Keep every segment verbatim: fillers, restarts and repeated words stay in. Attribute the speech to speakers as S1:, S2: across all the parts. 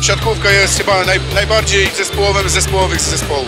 S1: siatkówka jest chyba naj, najbardziej zespołowym z zespołowych z zespołów.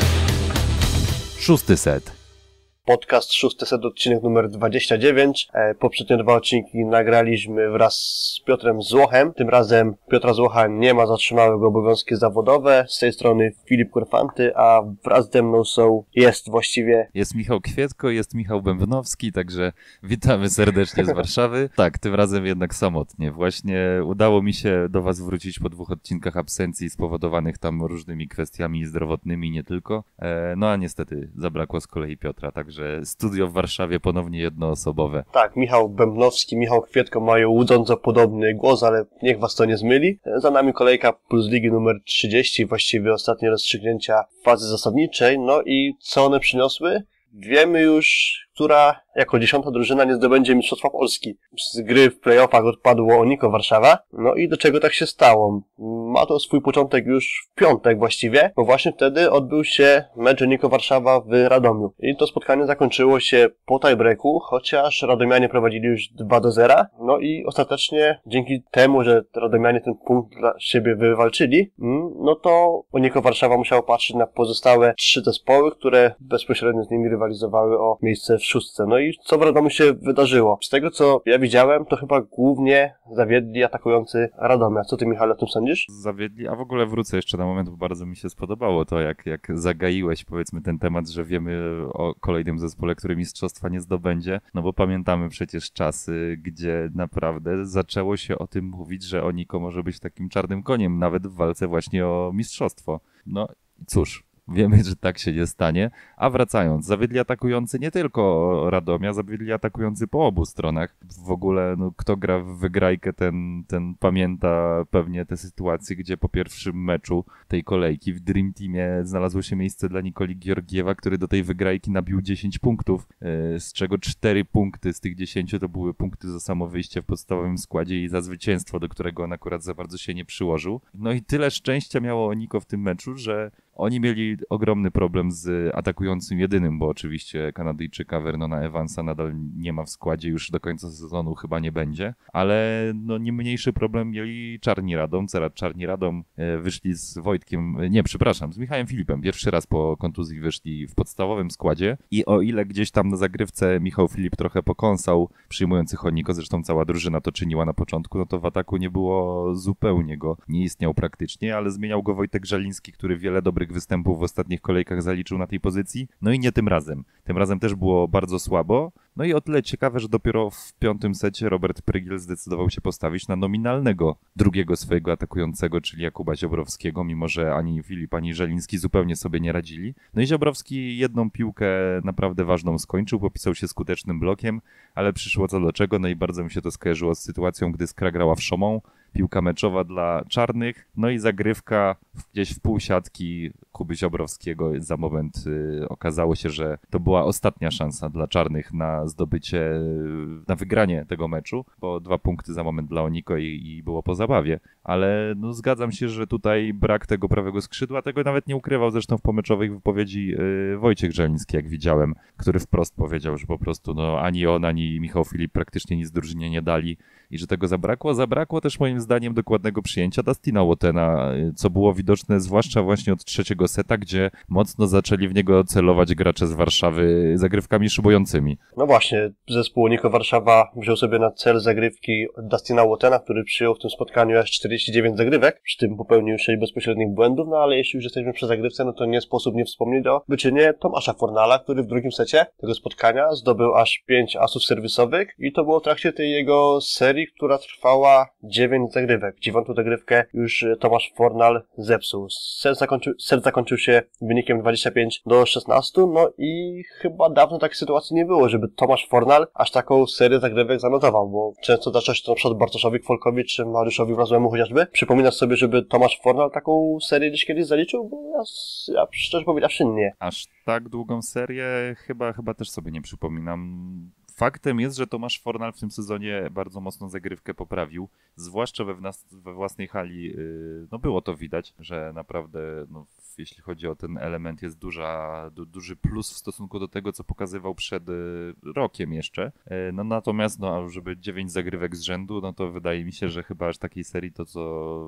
S2: Szósty set.
S3: Podcast Szósty Set, odcinek numer dwadzieścia dziewięć. E, poprzednie dwa odcinki nagraliśmy wraz z Piotrem Złochem. Tym razem Piotra Złocha nie ma, zatrzymały go obowiązki zawodowe. Z tej strony Filip Kurfanty, a wraz ze mną są, jest właściwie...
S2: Jest Michał Kwietko, jest Michał Bębnowski, także witamy serdecznie z Warszawy. Tak, tym razem jednak samotnie. Właśnie udało mi się do was wrócić po dwóch odcinkach absencji spowodowanych tam różnymi kwestiami zdrowotnymi, nie tylko. E, no a niestety zabrakło z kolei Piotra, także że studio w Warszawie ponownie jednoosobowe.
S3: Tak, Michał Bębnowski, Michał Kwietko mają łudząco podobny głos, ale niech was to nie zmyli. Za nami kolejka Plus Ligi numer trzydzieści, właściwie ostatnie rozstrzygnięcia fazy zasadniczej. No i co one przyniosły? Wiemy już, która jako dziesiąta drużyna nie zdobędzie Mistrzostwa Polski. Z gry w playoffach odpadło Oniko Warszawa. No i do czego tak się stało? Ma to swój początek już w piątek właściwie, bo właśnie wtedy odbył się mecz Oniko Warszawa w Radomiu. I to spotkanie zakończyło się po tiebreaku, chociaż Radomianie prowadzili już dwa do zera. No i ostatecznie dzięki temu, że Radomianie ten punkt dla siebie wywalczyli, no to Oniko Warszawa musiało patrzeć na pozostałe trzy zespoły, które bezpośrednio z nimi rywalizowały o miejsce w szóstce. No i co w Radomiu się wydarzyło? Z tego, co ja widziałem, to chyba głównie zawiedli atakujący Radomia. Co ty, Michale, o tym sądzisz?
S2: Zawiedli, a w ogóle wrócę jeszcze na moment, bo bardzo mi się spodobało to, jak, jak zagaiłeś, powiedzmy, ten temat, że wiemy o kolejnym zespole, który mistrzostwa nie zdobędzie, no bo pamiętamy przecież czasy, gdzie naprawdę zaczęło się o tym mówić, że Oniko może być takim czarnym koniem, nawet w walce właśnie o mistrzostwo. No cóż. Wiemy, że tak się nie stanie, a wracając, zawiedli atakujący nie tylko Radomia, zawiedli atakujący po obu stronach. W ogóle, no, kto gra w wygrajkę, ten, ten pamięta pewnie te sytuacje, gdzie po pierwszym meczu tej kolejki w Dream Teamie znalazło się miejsce dla Nikoli Georgiewa, który do tej wygrajki nabił dziesięć punktów, z czego cztery punkty z tych dziesięciu to były punkty za samo wyjście w podstawowym składzie i za zwycięstwo, do którego on akurat za bardzo się nie przyłożył. No i tyle szczęścia miało Oniko w tym meczu, że oni mieli ogromny problem z atakującym jedynym, bo oczywiście Kanadyjczyka Vernona Evansa nadal nie ma w składzie, już do końca sezonu chyba nie będzie, ale no nie mniejszy problem mieli Czarni Radom, Cerat Czarni Radom wyszli z Wojtkiem, nie przepraszam, z Michałem Filipem, pierwszy raz po kontuzji wyszli w podstawowym składzie i o ile gdzieś tam na zagrywce Michał Filip trochę pokąsał przyjmujących Oniko, zresztą cała drużyna to czyniła na początku, no to w ataku nie było zupełnie go, nie istniał praktycznie, ale zmieniał go Wojtek Żaliński, który wiele dobrych występów w ostatnich kolejkach zaliczył na tej pozycji. No i nie tym razem. Tym razem też było bardzo słabo. No i o tyle ciekawe, że dopiero w piątym secie Robert Prygiel zdecydował się postawić na nominalnego drugiego swojego atakującego, czyli Jakuba Ziobrowskiego, mimo że ani Filip, ani Żeliński zupełnie sobie nie radzili. No i Ziobrowski jedną piłkę naprawdę ważną skończył, popisał się skutecznym blokiem, ale przyszło co do czego, no i bardzo mi się to skojarzyło z sytuacją, gdy Skra grała w Szomą. Piłka meczowa dla czarnych, no i zagrywka gdzieś w pół siatki Kuby Ziobrowskiego. Za moment y, okazało się, że to była ostatnia szansa dla czarnych na zdobycie, na wygranie tego meczu, bo dwa punkty za moment dla Oniko i, i było po zabawie. Ale no, zgadzam się, że tutaj brak tego prawego skrzydła, tego nawet nie ukrywał zresztą w pomeczowej wypowiedzi y, Wojciech Żeliński, jak widziałem, który wprost powiedział, że po prostu no, ani on, ani Michał Filip praktycznie nic drużynie nie dali i że tego zabrakło. Zabrakło też moim zdaniem dokładnego przyjęcia Dustina Wattena, co było widoczne zwłaszcza właśnie od trzeciego seta, gdzie mocno zaczęli w niego celować gracze z Warszawy zagrywkami szybującymi.
S3: No właśnie, zespół Oniko Warszawa wziął sobie na cel zagrywki Dustina Wattena, który przyjął w tym spotkaniu aż czterdzieści dziewięć zagrywek, przy tym popełnił sześć bezpośrednich błędów, no ale jeśli już jesteśmy przy zagrywce, no to nie sposób nie wspomnieć o wyczynie Tomasza Fornala, który w drugim secie tego spotkania zdobył aż pięć asów serwisowych i to było w trakcie tej jego serii, która trwała dziewięć zagrywek. Dziewiątą zagrywkę już Tomasz Fornal zepsuł. Set zakończył, set zakończył się wynikiem dwadzieścia pięć do szesnastu, no i chyba dawno takiej sytuacji nie było, żeby Tomasz Fornal aż taką serię zagrywek zanotował, bo często zdarza się to na przykład Bartoszowi Kwolkowi czy Mariuszowi Wrazłemu chociażby. Przypominasz sobie, żeby Tomasz Fornal taką serię gdzieś kiedyś zaliczył? Bo ja, ja szczerze powiedziawszy nie.
S2: Aż tak długą serię chyba, chyba też sobie nie przypominam. Faktem jest, że Tomasz Fornal w tym sezonie bardzo mocno zagrywkę poprawił, zwłaszcza we, wnas- we własnej hali, yy, no było to widać, że naprawdę, no, jeśli chodzi o ten element, jest duża, du- duży plus w stosunku do tego, co pokazywał przed yy, rokiem jeszcze. Yy, no natomiast, no, żeby dziewięć zagrywek z rzędu, no to wydaje mi się, że chyba aż takiej serii to, co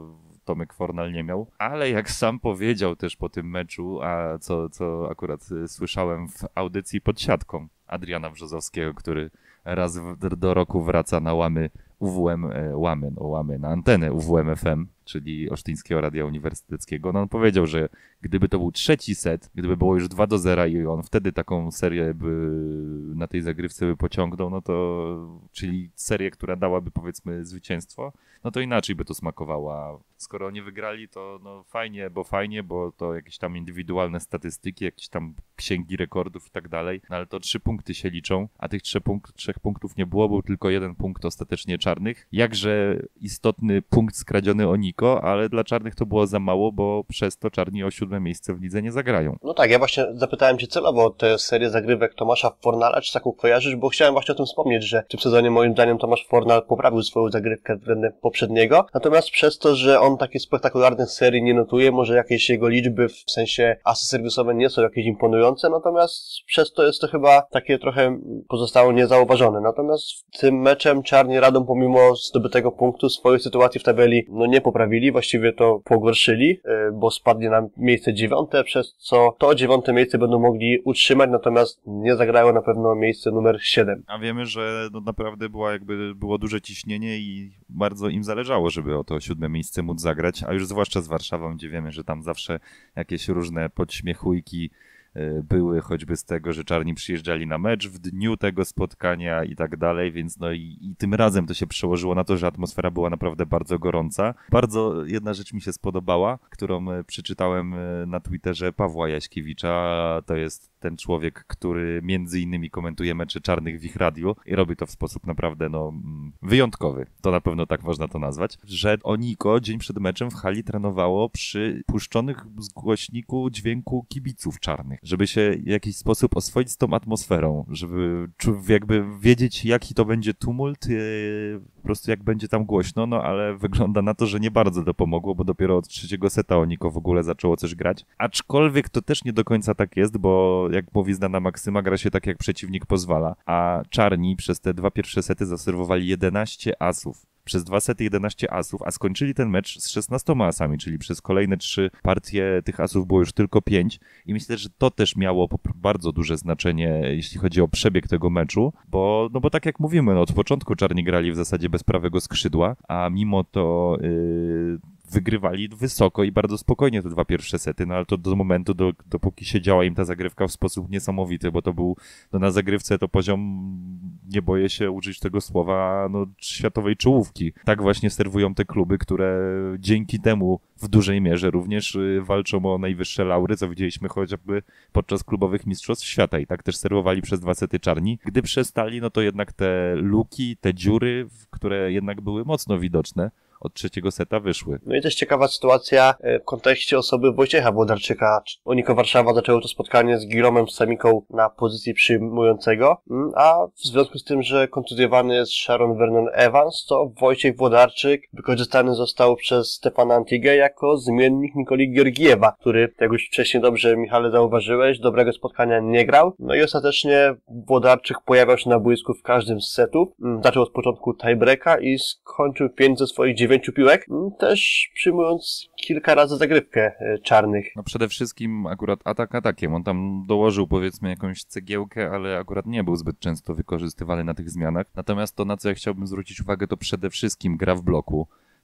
S2: Tomek Fornal nie miał, ale jak sam powiedział też po tym meczu, a co, co akurat słyszałem w audycji pod siatką Adriana Brzozowskiego, który raz w, do roku wraca na łamy U W M, łamy, no łamy, na antenę U W M F M, czyli Olsztyńskiego Radia Uniwersyteckiego. No on powiedział, że gdyby to był trzeci set, gdyby było już dwa do zera i on wtedy taką serię by na tej zagrywce by pociągnął, no to, czyli serię, która dałaby powiedzmy zwycięstwo, no to inaczej by to smakowało. A skoro oni wygrali, to no fajnie, bo fajnie, bo to jakieś tam indywidualne statystyki, jakieś tam księgi rekordów i tak dalej, no ale to trzy punkty się liczą, a tych trzech, punkt, trzech punktów nie było, był tylko jeden punkt ostatecznie czarnych. Jakże istotny punkt skradziony o Niko, ale dla czarnych to było za mało, bo przez to czarni o siódme miejsce w lidze nie zagrają.
S3: No tak, ja właśnie zapytałem cię celowo o tę serię zagrywek Tomasza Fornala, czy taką kojarzysz, bo chciałem właśnie o tym wspomnieć, że w tym sezonie moim zdaniem Tomasz Fornal poprawił swoją zagrywkę względem poprzedniego, natomiast przez to, że on takiej spektakularnej serii nie notuje, może jakieś jego liczby w sensie asy serwisowe nie są jakieś imponujące, natomiast przez to jest to chyba takie trochę pozostało niezauważone. Natomiast tym meczem czarni Radom pomimo zdobytego punktu swojej sytuacji w tabeli no nie poprawili, właściwie to pogorszyli, bo spadli na miejsce dziewiąte, przez co to dziewiąte miejsce będą mogli utrzymać, natomiast nie zagrają na pewno miejsce numer siedem.
S2: A wiemy, że no naprawdę była jakby, było duże ciśnienie i bardzo im zależało, żeby o to siódme miejsce móc zagrać, a już zwłaszcza z Warszawą, gdzie wiemy, że tam zawsze jakieś różne podśmiechujki były, choćby z tego, że czarni przyjeżdżali na mecz w dniu tego spotkania i tak dalej, więc no i, i tym razem to się przełożyło na to, że atmosfera była naprawdę bardzo gorąca. Bardzo jedna rzecz mi się spodobała, którą przeczytałem na Twitterze Pawła Jaśkiewicza, to jest ten człowiek, który między innymi komentuje mecze czarnych w ich radiu i robi to w sposób naprawdę no wyjątkowy, to na pewno tak można to nazwać, że Oniko dzień przed meczem w hali trenowało przy puszczonych z głośniku dźwięku kibiców czarnych, żeby się w jakiś sposób oswoić z tą atmosferą, żeby jakby wiedzieć, jaki to będzie tumult, yy, po prostu jak będzie tam głośno, no ale wygląda na to, że nie bardzo to pomogło, bo dopiero od trzeciego seta Oniko w ogóle zaczęło coś grać, aczkolwiek to też nie do końca tak jest, bo jak mówi znana maksyma, gra się tak, jak przeciwnik pozwala, a czarni przez te dwa pierwsze sety zaserwowali jedenaście asów. Przez dwa sety jedenaście asów, a skończyli ten mecz z szesnastoma asami, czyli przez kolejne trzy partie tych asów było już tylko pięć i myślę, że to też miało bardzo duże znaczenie, jeśli chodzi o przebieg tego meczu, bo, no bo tak jak mówimy, no od początku czarni grali w zasadzie bez prawego skrzydła, a mimo to yy, wygrywali wysoko i bardzo spokojnie te dwa pierwsze sety, no ale to do momentu, do, dopóki się działa im ta zagrywka w sposób niesamowity, bo to był, no na zagrywce to poziom, nie boję się użyć tego słowa, no światowej czołówki. Tak właśnie serwują te kluby, które dzięki temu w dużej mierze również y, walczą o najwyższe laury, co widzieliśmy chociażby podczas klubowych mistrzostw świata i tak też serwowali przez dwa sety czarni. Gdy przestali, no to jednak te luki, te dziury, które jednak były mocno widoczne, od trzeciego seta wyszły.
S3: No i też ciekawa sytuacja w kontekście osoby Wojciecha Włodarczyka. Oniko Warszawa zaczęło to spotkanie z Giromem Samiką na pozycji przyjmującego, a w związku z tym, że kontuzjowany jest Sharon Vernon Evans, to Wojciech Włodarczyk wykorzystany został przez Stefana Antigę jako zmiennik Nikoli Georgiewa, który, jak już wcześniej dobrze, Michale, zauważyłeś, dobrego spotkania nie grał. No i ostatecznie Włodarczyk pojawiał się na boisku w każdym z setów. Zaczął od początku tiebreaka i skończył pięć ze swoich dziewięciu piłek, też przyjmując kilka razy zagrywkę czarnych.
S2: No przede wszystkim akurat atak atakiem. On tam dołożył powiedzmy jakąś cegiełkę, ale akurat nie był zbyt często wykorzystywany na tych zmianach. Natomiast to, na co ja chciałbym zwrócić uwagę, to przede wszystkim gra w bloku.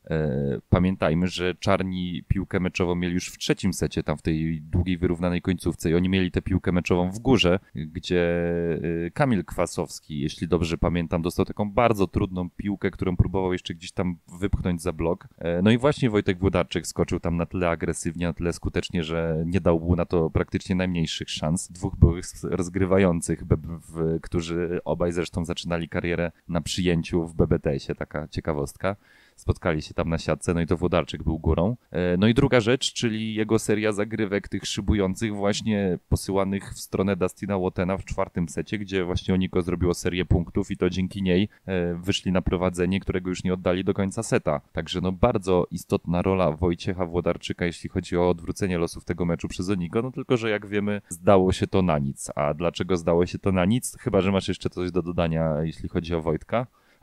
S2: Pamiętajmy, że czarni piłkę meczową mieli już w trzecim secie, tam w tej długiej, wyrównanej końcówce i oni mieli tę piłkę meczową w górze, gdzie Kamil Kwasowski, jeśli dobrze pamiętam, dostał taką bardzo trudną piłkę, którą próbował jeszcze gdzieś tam wypchnąć za blok. No i właśnie Wojtek Włodarczyk skoczył tam na tyle agresywnie, na tyle skutecznie, że nie dał mu na to praktycznie najmniejszych szans. Dwóch byłych rozgrywających, którzy obaj zresztą zaczynali karierę na przyjęciu w B B T S-ie, taka ciekawostka. Spotkali się tam na siatce, no i to Włodarczyk był górą. No i druga rzecz, czyli jego seria zagrywek tych szybujących właśnie posyłanych w stronę Dustina Wattena w czwartym secie, gdzie właśnie Oniko zrobiło serię punktów i to dzięki niej wyszli na prowadzenie, którego już nie oddali do końca seta. Także no bardzo istotna rola Wojciecha Włodarczyka, jeśli chodzi o odwrócenie losów tego meczu przez Oniko, no tylko, że jak wiemy, zdało się to na nic. A dlaczego zdało się to na nic? Chyba że masz jeszcze coś do dodania, jeśli chodzi o Wojtka.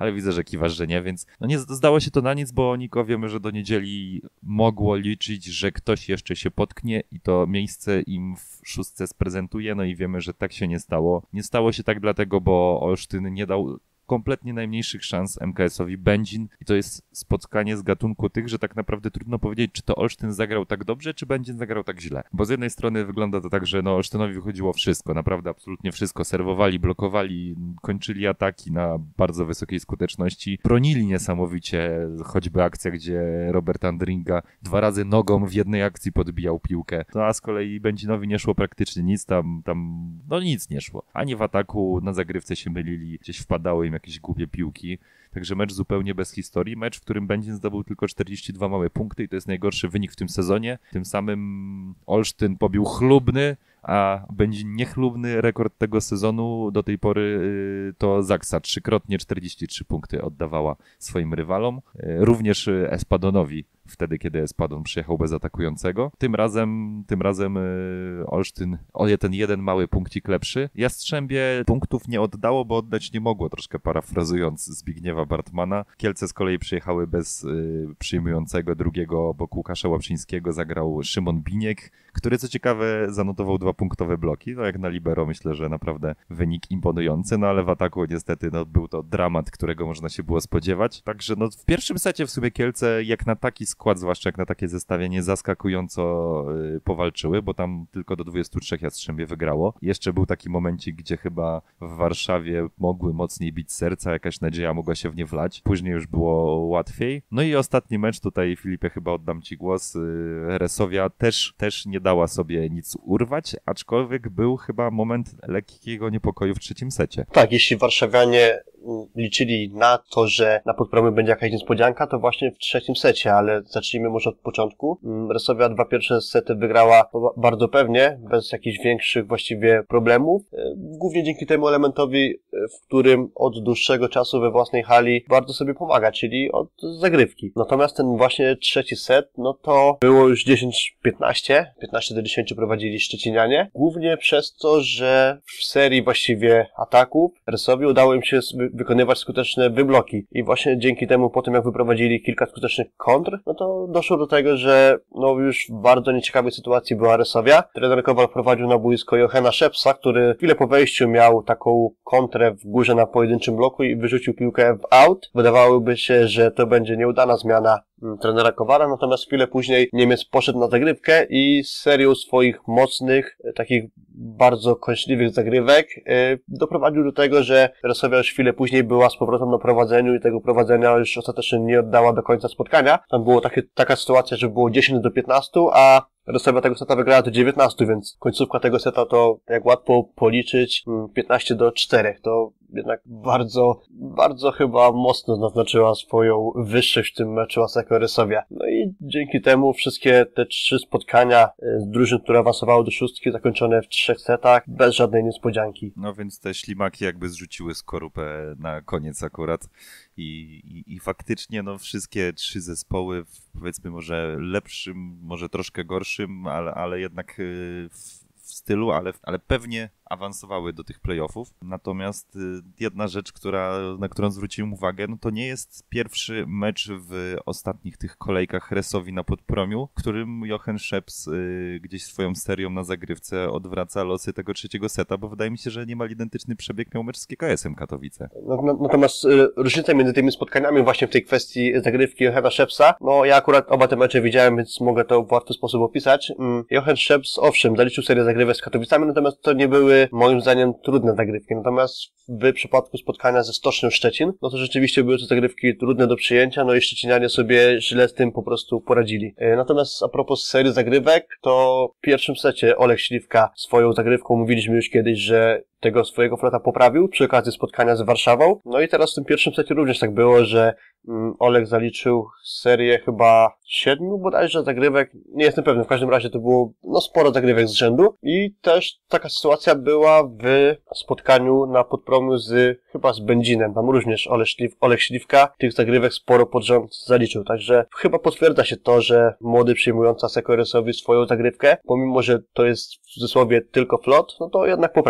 S2: ale widzę, że kiwasz, że nie, więc no nie zdało się to na nic, bo Niko wiemy, że do niedzieli mogło liczyć, że ktoś jeszcze się potknie i to miejsce im w szóstce sprezentuje, no i wiemy, że tak się nie stało. Nie stało się tak dlatego, bo Olsztyn nie dał kompletnie najmniejszych szans M K S-owi Będzin i to jest spotkanie z gatunku tych, że tak naprawdę trudno powiedzieć, czy to Olsztyn zagrał tak dobrze, czy Będzin zagrał tak źle. Bo z jednej strony wygląda to tak, że no Olsztynowi wychodziło wszystko, naprawdę absolutnie wszystko. Serwowali, blokowali, kończyli ataki na bardzo wysokiej skuteczności. Bronili niesamowicie, choćby akcja, gdzie Robert Andringa dwa razy nogą w jednej akcji podbijał piłkę. No a z kolei Będzinowi nie szło praktycznie nic, tam, tam no nic nie szło. Ani w ataku, na zagrywce się mylili, gdzieś wpadało im jakieś głupie piłki. Także mecz zupełnie bez historii. Mecz, w którym Będzin zdobył tylko czterdzieści dwa małe punkty i to jest najgorszy wynik w tym sezonie. Tym samym Olsztyn pobił chlubny, a Będzin niechlubny rekord tego sezonu. Do tej pory y, to Zaksa trzykrotnie czterdzieści trzy punkty oddawała swoim rywalom. Y, również Espadonowi wtedy, kiedy Espadon przyjechał bez atakującego. Tym razem, tym razem y, Olsztyn o ten jeden mały punkcik lepszy. Jastrzębie punktów nie oddało, bo oddać nie mogło, troszkę parafrazując Zbigniewa Bartmana. Kielce z kolei przyjechały bez y, przyjmującego drugiego, obok Łukasza Łaprzyńskiego zagrał Szymon Biniek, który co ciekawe zanotował dwa punktowe bloki. No jak na libero myślę, że naprawdę wynik imponujący, no ale w ataku niestety no, był to dramat, którego można się było spodziewać. Także no, w pierwszym secie w sumie Kielce jak na taki skład, zwłaszcza jak na takie zestawienie, zaskakująco y, powalczyły, bo tam tylko do dwudziestu trzech Jastrzębie wygrało. Jeszcze był taki momencik, gdzie chyba w Warszawie mogły mocniej bić serca, jakaś nadzieja mogła się w nie wlać. Później już było łatwiej. No i ostatni mecz, tutaj Filipie chyba oddam ci głos. Y, Resowia też, też nie dała sobie nic urwać, aczkolwiek był chyba moment lekkiego niepokoju w trzecim secie.
S3: Tak, jeśli warszawianie liczyli na to, że na podpromiu będzie jakaś niespodzianka, to właśnie w trzecim secie, ale zacznijmy może od początku. Resowia dwa pierwsze sety wygrała bardzo pewnie, bez jakichś większych właściwie problemów, głównie dzięki temu elementowi, w którym od dłuższego czasu we własnej hali bardzo sobie pomaga, czyli od zagrywki. Natomiast ten właśnie trzeci set, no to było już dziesięć piętnaście, piętnaście do dziesięciu prowadzili szczecinianie, głównie przez to, że w serii właściwie ataków Resowi udało im się wykonywać skuteczne wybloki i właśnie dzięki temu po tym jak wyprowadzili kilka skutecznych kontr, no to doszło do tego, że no już w bardzo nieciekawej sytuacji była Resowia. Trener Kowal prowadził na boisko Johana Szepsa, który chwilę po wejściu miał taką kontrę w górze na pojedynczym bloku i wyrzucił piłkę w out. Wydawałoby się, że to będzie nieudana zmiana trenera Kowala, natomiast chwilę później Niemiec poszedł na zagrywkę i z serią swoich mocnych, takich bardzo kąśliwych zagrywek yy, doprowadził do tego, że Resowia już chwilę później była z powrotem na prowadzeniu i tego prowadzenia już ostatecznie nie oddała do końca spotkania. Tam była takie, taka sytuacja, że było dziesięć do piętnastu, a Resowia tego seta wygrała do dziewiętnastu, więc końcówka tego seta to, jak łatwo policzyć, piętnaście do czterech. To jednak bardzo, bardzo chyba mocno naznaczyła swoją wyższość w tym meczu Asseco Resowia. No i dzięki temu wszystkie te trzy spotkania z drużyn, które awansowały do szóstki, zakończone w trzech setach, bez żadnej niespodzianki.
S2: No więc te ślimaki jakby zrzuciły skorupę na koniec akurat i, i, i faktycznie no wszystkie trzy zespoły w, powiedzmy może lepszym, może troszkę gorszym, ale, ale jednak w, w stylu, ale, ale pewnie awansowały do tych playoffów. Natomiast jedna rzecz, która, na którą zwróciłem uwagę, no to nie jest pierwszy mecz w ostatnich tych kolejkach Resowi na Podpromiu, którym Jochen Szeps y, gdzieś swoją serią na zagrywce odwraca losy tego trzeciego seta, bo wydaje mi się, że niemal identyczny przebieg miał mecz z G K S-em Katowice.
S3: No, no, natomiast y, różnica między tymi spotkaniami właśnie w tej kwestii zagrywki Jochena Szepsa, no ja akurat oba te mecze widziałem, więc mogę to w łatwy sposób opisać. Mm, Jochen Szeps, owszem, zaliczył serię zagrywek z Katowicami, natomiast to nie były moim zdaniem trudne zagrywki. Natomiast w przypadku spotkania ze Stocznią Szczecin, no to rzeczywiście były to zagrywki trudne do przyjęcia, no i szczecinianie sobie źle z tym po prostu poradzili. Natomiast a propos serii zagrywek, to w pierwszym secie Olek Śliwka swoją zagrywką, mówiliśmy już kiedyś, że tego swojego flota poprawił przy okazji spotkania z Warszawą. No i teraz w tym pierwszym secie również tak było, że mm, Olek zaliczył serię chyba siedmiu bodajże zagrywek. Nie jestem pewny, w każdym razie to było no sporo zagrywek z rzędu. I też taka sytuacja była w spotkaniu na Podpromiu z chyba z Będzinem. Tam również Olek, Śliw, Olek Śliwka tych zagrywek sporo pod rząd zaliczył. Także chyba potwierdza się to, że młody przyjmujący Asseco Resowi swoją zagrywkę, pomimo że to jest w cudzysłowie tylko flot, no to jednak poprawił.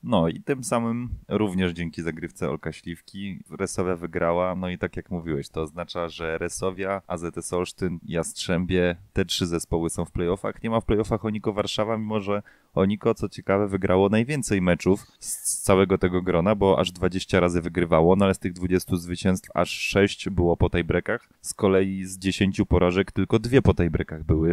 S2: No i tym samym również dzięki zagrywce Olka Śliwki Resowia wygrała, no i tak jak mówiłeś, to oznacza, że Resowia, A Z S Olsztyn, Jastrzębie, te trzy zespoły są w playoffach. Nie ma w playoffach Oniko Warszawa, mimo że Oniko, co ciekawe, wygrało najwięcej meczów z całego tego grona, bo aż dwadzieścia razy wygrywało, no ale z tych dwudziestu zwycięstw aż sześć było po tiebreakach, z kolei z dziesięciu porażek tylko dwie po tiebreakach były.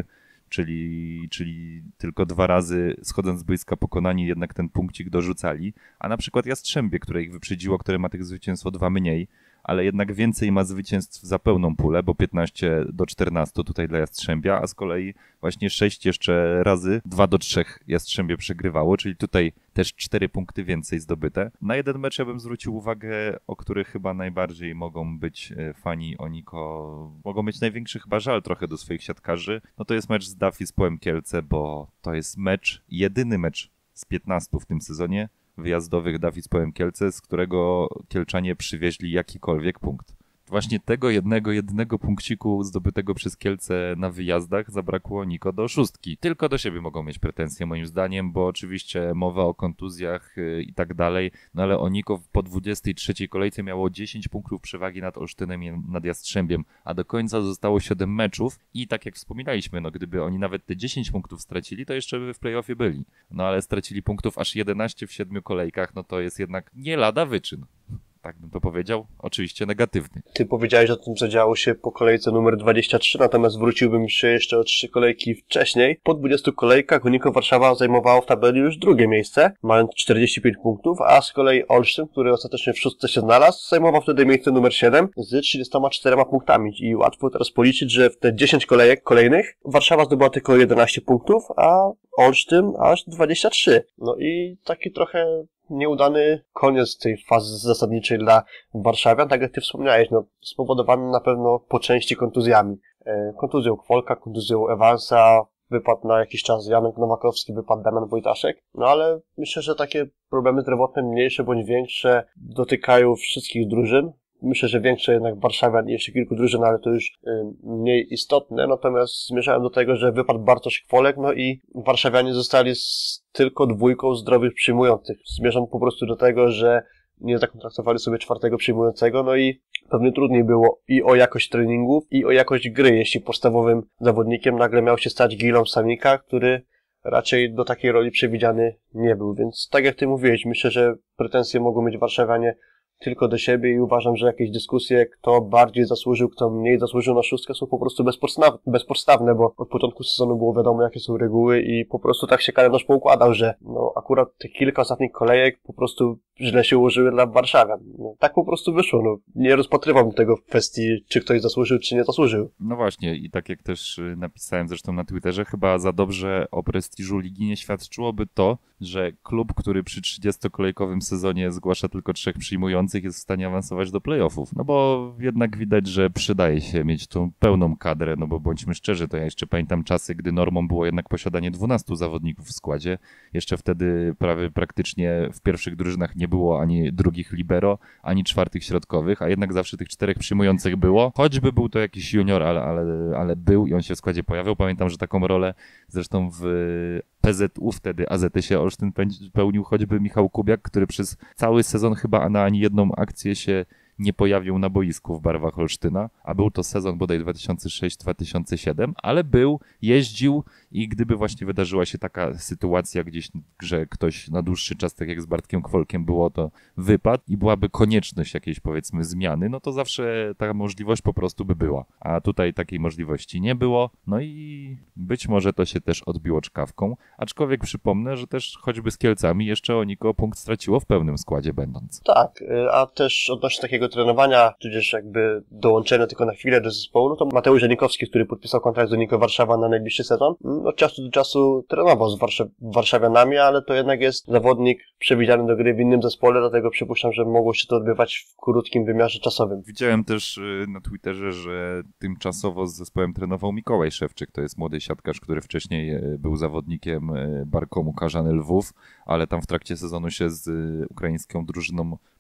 S2: Czyli, czyli tylko dwa razy schodząc z boiska pokonani jednak ten punkcik dorzucali, a na przykład Jastrzębie, które ich wyprzedziło, które ma tych zwycięstw o dwa mniej, ale jednak więcej ma zwycięstw za pełną pulę, bo piętnaście do czternastu tutaj dla Jastrzębia, a z kolei właśnie sześć jeszcze razy, dwa do trzech Jastrzębie przegrywało, czyli tutaj też cztery punkty więcej zdobyte. Na jeden mecz ja bym zwrócił uwagę, o których chyba najbardziej mogą być fani Oniko, mogą mieć największy chyba żal trochę do swoich siatkarzy, no to jest mecz z Dafi z Połem Kielce, bo to jest mecz, jedyny mecz z piętnastu w tym sezonie, wyjazdowych Dafi z Połem Kielce, z którego Kielczanie przywieźli jakikolwiek punkt. Właśnie tego jednego, jednego punkciku zdobytego przez Kielce na wyjazdach zabrakło Oniko do szóstki. Tylko do siebie mogą mieć pretensje moim zdaniem, bo oczywiście mowa o kontuzjach i tak dalej, no ale Oniko po dwudziestej trzeciej kolejce miało dziesięć punktów przewagi nad Olsztynem i nad Jastrzębiem, a do końca zostało siedem meczów i tak jak wspominaliśmy, no gdyby oni nawet te dziesięć punktów stracili, to jeszcze by w play-offie byli. No ale stracili punktów aż jedenaście w siedmiu kolejkach, no to jest jednak nie lada wyczyn. Tak bym to powiedział, oczywiście negatywny.
S3: Ty powiedziałeś o tym, co działo się po kolejce numer dwadzieścia trzy, natomiast wróciłbym się jeszcze o trzy kolejki wcześniej. Po dwudziestu kolejkach Oniko Warszawa zajmowało w tabeli już drugie miejsce, mając czterdzieści pięć punktów, a z kolei Olsztyn, który ostatecznie w szóstce się znalazł, zajmował wtedy miejsce numer siedem z trzydziestoma czterema punktami. I łatwo teraz policzyć, że w te dziesięć kolejek kolejnych Warszawa zdobyła tylko jedenaście punktów, a Olsztyn aż dwadzieścia trzy. No i taki trochę nieudany koniec tej fazy zasadniczej dla warszawian, tak jak ty wspomniałeś, no, spowodowany na pewno po części kontuzjami. E, kontuzją Kwolka, kontuzją Evansa, wypadł na jakiś czas Janek Nowakowski, wypadł Damian Wojtaszek, no ale myślę, że takie problemy zdrowotne mniejsze bądź większe dotykają wszystkich drużyn. Myślę, że większe jednak warszawian i jeszcze kilku drużyn, ale to już y, mniej istotne. Natomiast zmierzałem do tego, że wypadł Bartosz Kwolek, no i warszawianie zostali z tylko dwójką zdrowych przyjmujących. Zmierzam po prostu do tego, że nie zakontraktowali sobie czwartego przyjmującego, no i pewnie trudniej było i o jakość treningów, i o jakość gry, jeśli podstawowym zawodnikiem nagle miał się stać Gilom Samika, który raczej do takiej roli przewidziany nie był. Więc tak jak ty mówiłeś, myślę, że pretensje mogą mieć warszawianie tylko do siebie i uważam, że jakieś dyskusje, kto bardziej zasłużył, kto mniej zasłużył na szóstkę, są po prostu bezpodstawne, bezpodstawne, bo od początku sezonu było wiadomo, jakie są reguły i po prostu tak się kalendarz poukładał, że no akurat te kilka ostatnich kolejek po prostu źle się ułożyły dla warszawian. No, tak po prostu wyszło. No, nie rozpatrywam tego w kwestii, czy ktoś zasłużył, czy nie zasłużył.
S2: No właśnie i tak jak też napisałem zresztą na Twitterze, chyba za dobrze o prestiżu ligi nie świadczyłoby to, że klub, który przy trzydziestokolejkowym sezonie zgłasza tylko trzech przyjmujących, jest w stanie awansować do playoffów. No bo jednak widać, że przydaje się mieć tą pełną kadrę, no bo bądźmy szczerzy, to ja jeszcze pamiętam czasy, gdy normą było jednak posiadanie dwunastu zawodników w składzie. Jeszcze wtedy prawie praktycznie w pierwszych drużynach nie było ani drugich libero, ani czwartych środkowych, a jednak zawsze tych czterech przyjmujących było. Choćby był to jakiś junior, ale, ale, ale był i on się w składzie pojawiał. Pamiętam, że taką rolę zresztą w P Z U wtedy, A Z S-ie Olsztyn pełnił choćby Michał Kubiak, który przez cały sezon chyba na ani jedną akcję się nie pojawił na boisku w barwach Olsztyna, a był to sezon bodaj dwa tysiące szósty dwa tysiące siódmy, ale był, jeździł i gdyby właśnie wydarzyła się taka sytuacja gdzieś, że ktoś na dłuższy czas, tak jak z Bartkiem Kwolkiem było, to wypadł i byłaby konieczność jakiejś powiedzmy zmiany, no to zawsze ta możliwość po prostu by była. A tutaj takiej możliwości nie było, no i być może to się też odbiło czkawką, aczkolwiek przypomnę, że też choćby z Kielcami jeszcze Oniko punkt straciło w pełnym składzie będąc.
S3: Tak, a też odnośnie takiego trenowania, tudzież jakby dołączenia tylko na chwilę do zespołu, no to Mateusz Janikowski, który podpisał kontrakt z Oniko Warszawa na najbliższy sezon, od czasu do czasu trenował z Warszaw- warszawianami, ale to jednak jest zawodnik przewidziany do gry w innym zespole, dlatego przypuszczam, że mogło się to odbywać w krótkim wymiarze czasowym.
S2: Widziałem też na Twitterze, że tymczasowo z zespołem trenował Mikołaj Szewczyk, to jest młody siatkarz, który wcześniej był zawodnikiem Barkomu Karzany Lwów, ale tam w trakcie sezonu się z ukraińską drużyną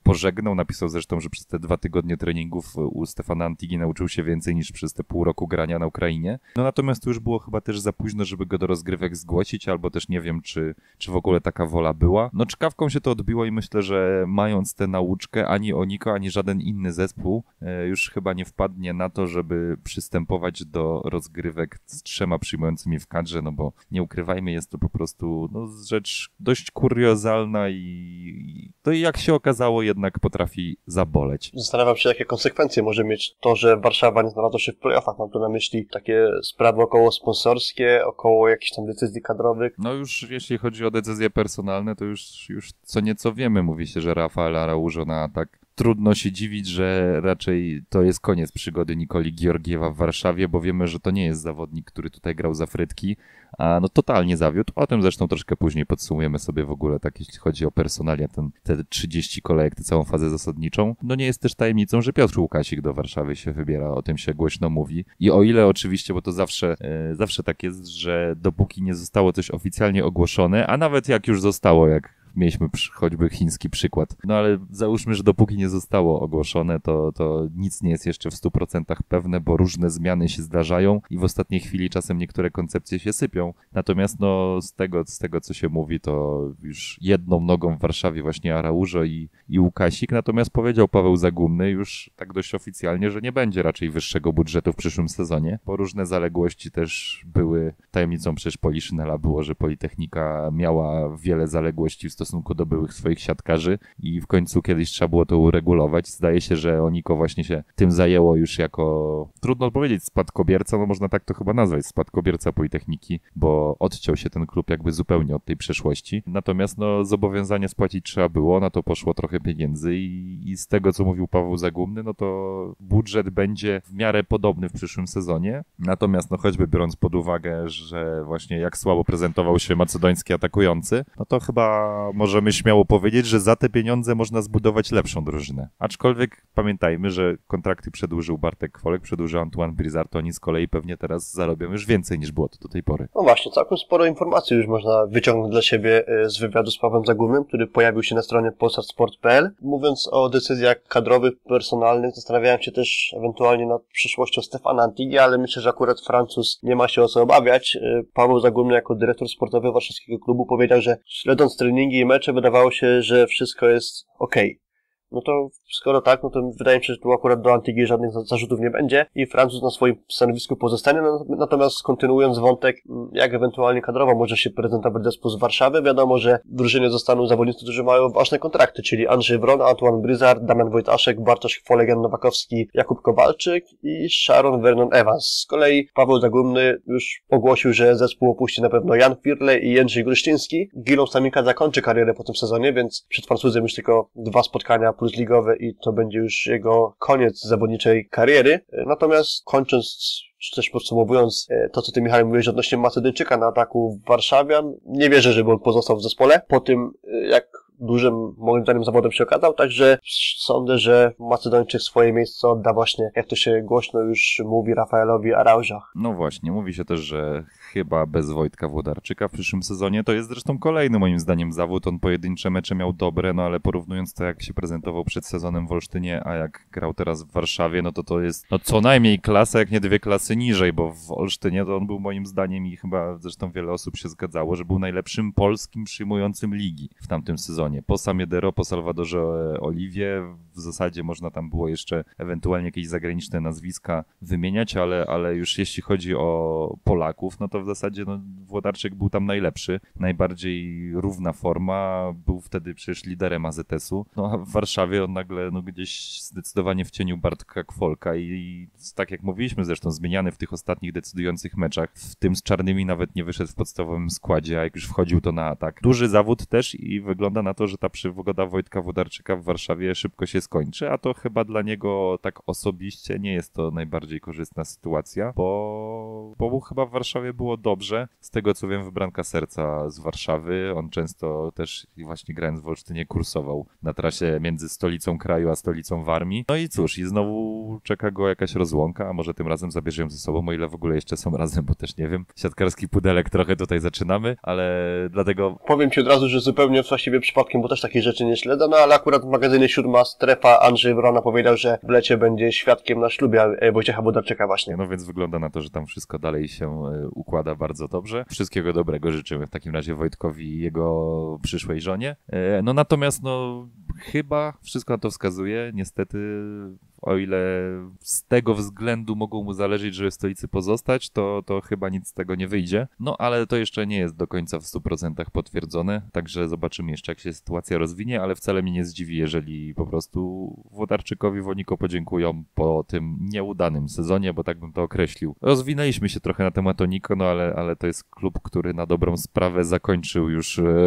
S2: pożegnał. Napisał zresztą, że przez te dwa tygodnie treningów u Stefana Antigi nauczył się więcej niż przez te pół roku grania na Ukrainie. No natomiast to już było chyba też za późno, żeby go do rozgrywek zgłosić, albo też nie wiem, czy, czy w ogóle taka wola była. No czkawką się to odbiło i myślę, że mając tę nauczkę, ani Oniko, ani żaden inny zespół e, już chyba nie wpadnie na to, żeby przystępować do rozgrywek z trzema przyjmującymi w kadrze, no bo nie ukrywajmy, jest to po prostu no, rzecz dość kuriozalna i, i to jak się okazało jednak potrafi zaboleć.
S3: Zastanawiam się, jakie konsekwencje może mieć to, że Warszawa nie znalazła się w play-offach. Mam tu na myśli takie sprawy około sponsorskie, około jakichś tam decyzji kadrowych.
S2: No już jeśli chodzi o decyzje personalne, to już, już co nieco wiemy. Mówi się, że Rafael Araujo na atak. Trudno się dziwić, że raczej to jest koniec przygody Nikoli Georgiewa w Warszawie, bo wiemy, że to nie jest zawodnik, który tutaj grał za frytki, a no totalnie zawiódł. O tym zresztą troszkę później podsumujemy sobie w ogóle, tak jeśli chodzi o personalia, ten, te trzydzieści kolejek, tę całą fazę zasadniczą. No nie jest też tajemnicą, że Piotr Łukasik do Warszawy się wybiera, o tym się głośno mówi. I o ile oczywiście, bo to zawsze, e, zawsze tak jest, że dopóki nie zostało coś oficjalnie ogłoszone, a nawet jak już zostało, jak mieliśmy przy, choćby chiński przykład. No ale załóżmy, że dopóki nie zostało ogłoszone, to, to nic nie jest jeszcze w stu procentach pewne, bo różne zmiany się zdarzają i w ostatniej chwili czasem niektóre koncepcje się sypią. Natomiast no z tego, z tego co się mówi, to już jedną nogą w Warszawie właśnie Araujo i, i Łukasik. Natomiast powiedział Paweł Zagumny już tak dość oficjalnie, że nie będzie raczej wyższego budżetu w przyszłym sezonie, bo różne zaległości też były. Tajemnicą przecież Poliszynela było, że Politechnika miała wiele zaległości w stosunku w stosunku do byłych swoich siatkarzy i w końcu kiedyś trzeba było to uregulować. Zdaje się, że Oniko właśnie się tym zajęło już jako, trudno powiedzieć, spadkobierca, no można tak to chyba nazwać, spadkobierca Politechniki, bo odciął się ten klub jakby zupełnie od tej przeszłości. Natomiast no zobowiązanie spłacić trzeba było, na to poszło trochę pieniędzy i, i z tego, co mówił Paweł Zagumny, no to budżet będzie w miarę podobny w przyszłym sezonie. Natomiast no choćby biorąc pod uwagę, że właśnie jak słabo prezentował się macedoński atakujący, no to chyba możemy śmiało powiedzieć, że za te pieniądze można zbudować lepszą drużynę. Aczkolwiek pamiętajmy, że kontrakty przedłużył Bartek Kwolek, przedłużył Antoine Brizard, to oni z kolei pewnie teraz zarobią już więcej niż było to do tej pory.
S3: No właśnie, całkiem sporo informacji już można wyciągnąć dla siebie z wywiadu z Pawłem Zagumnym, który pojawił się na stronie polsat sport kropka p l. Mówiąc o decyzjach kadrowych, personalnych, zastanawiałem się też ewentualnie nad przyszłością Stefana Antigi, ale myślę, że akurat Francuz nie ma się o co obawiać. Paweł Zagumny jako dyrektor sportowy warszawskiego klubu powiedział, że śledząc treningi i mecze wydawało się, że wszystko jest okej. Okay. No to skoro tak, no to wydaje mi się, że tu akurat do Antigi żadnych zarzutów nie będzie i Francuz na swoim stanowisku pozostanie. Natomiast kontynuując wątek, jak ewentualnie kadrowo może się prezentować zespół z Warszawy, wiadomo, że w drużynie zostaną zawodnicy, którzy mają ważne kontrakty, czyli Andrzej Wron, Antoine Brizard, Damian Wojtaszek, Bartosz Kwolek, Jan Nowakowski, Jakub Kowalczyk i Sharon Vernon Evans. Z kolei Paweł Zagumny już ogłosił, że zespół opuści na pewno Jan Firle i Jędrzej Gruszczyński. Gilom Samika zakończy karierę po tym sezonie, więc przed Francuzem już tylko dwa spotkania plus ligowe i to będzie już jego koniec zawodniczej kariery. Natomiast kończąc, czy też podsumowując to, co ty, Michał, mówiłeś odnośnie Macedończyka na ataku warszawian, nie wierzę, żeby on pozostał w zespole. Po tym, jak dużym, moim zdaniem, zawodem się okazał, także sądzę, że Macedończyk swoje miejsce odda właśnie, jak to się głośno już mówi, Rafaelowi Araujo.
S2: No właśnie, mówi się też, że chyba bez Wojtka Włodarczyka w przyszłym sezonie. To jest zresztą kolejny moim zdaniem zawód. On pojedyncze mecze miał dobre, no ale porównując to, jak się prezentował przed sezonem w Olsztynie, a jak grał teraz w Warszawie, no to to jest no co najmniej klasa, jak nie dwie klasy niżej, bo w Olsztynie to on był moim zdaniem i chyba zresztą wiele osób się zgadzało, że był najlepszym polskim przyjmującym ligi w tamtym sezonie. Po Samiedero, po Salvadorze Oliwie, w zasadzie można tam było jeszcze ewentualnie jakieś zagraniczne nazwiska wymieniać, ale, ale już jeśli chodzi o Polaków, no to w zasadzie no, Włodarczyk był tam najlepszy, najbardziej równa forma, był wtedy przecież liderem A Z S-u, no a w Warszawie on nagle no, gdzieś zdecydowanie w cieniu Bartka Kwolka i, i tak jak mówiliśmy zresztą, zmieniany w tych ostatnich decydujących meczach, w tym z Czarnymi nawet nie wyszedł w podstawowym składzie, a jak już wchodził to na atak. Duży zawód też i wygląda na to, że ta przygoda Wojtka Włodarczyka w Warszawie szybko się skończy, a to chyba dla niego tak osobiście nie jest to najbardziej korzystna sytuacja, bo, bo mu chyba w Warszawie było dobrze. Z tego co wiem, wybranka serca z Warszawy. On często też właśnie grając w Olsztynie kursował na trasie między stolicą kraju a stolicą Warmii. No i cóż, i znowu czeka go jakaś rozłąka, a może tym razem zabierze ją ze sobą, o ile w ogóle jeszcze są razem, bo też nie wiem. Siatkarski pudelek trochę tutaj zaczynamy, ale dlatego...
S3: Powiem ci od razu, że zupełnie właściwie przypadkiem, bo też takich rzeczy nie śledzę, no ale akurat w magazynie Siódma Strefa Andrzej Wrona powiedział, że w lecie będzie świadkiem na ślubie Wojciecha Włodarczyka właśnie.
S2: No więc wygląda na to, że tam wszystko dalej się układa bardzo dobrze. Wszystkiego dobrego życzymy w takim razie Wojtkowi i jego przyszłej żonie. No natomiast no chyba wszystko na to wskazuje, niestety, o ile z tego względu mogą mu zależeć, żeby w stolicy pozostać, to, to chyba nic z tego nie wyjdzie. No ale to jeszcze nie jest do końca w stu procentach potwierdzone, także zobaczymy jeszcze, jak się sytuacja rozwinie, ale wcale mnie nie zdziwi, jeżeli po prostu Włodarczykowi Woniko podziękują po tym nieudanym sezonie, bo tak bym to określił. Rozwinęliśmy się trochę na temat Oniko, no ale, ale to jest klub, który na dobrą sprawę zakończył już yy,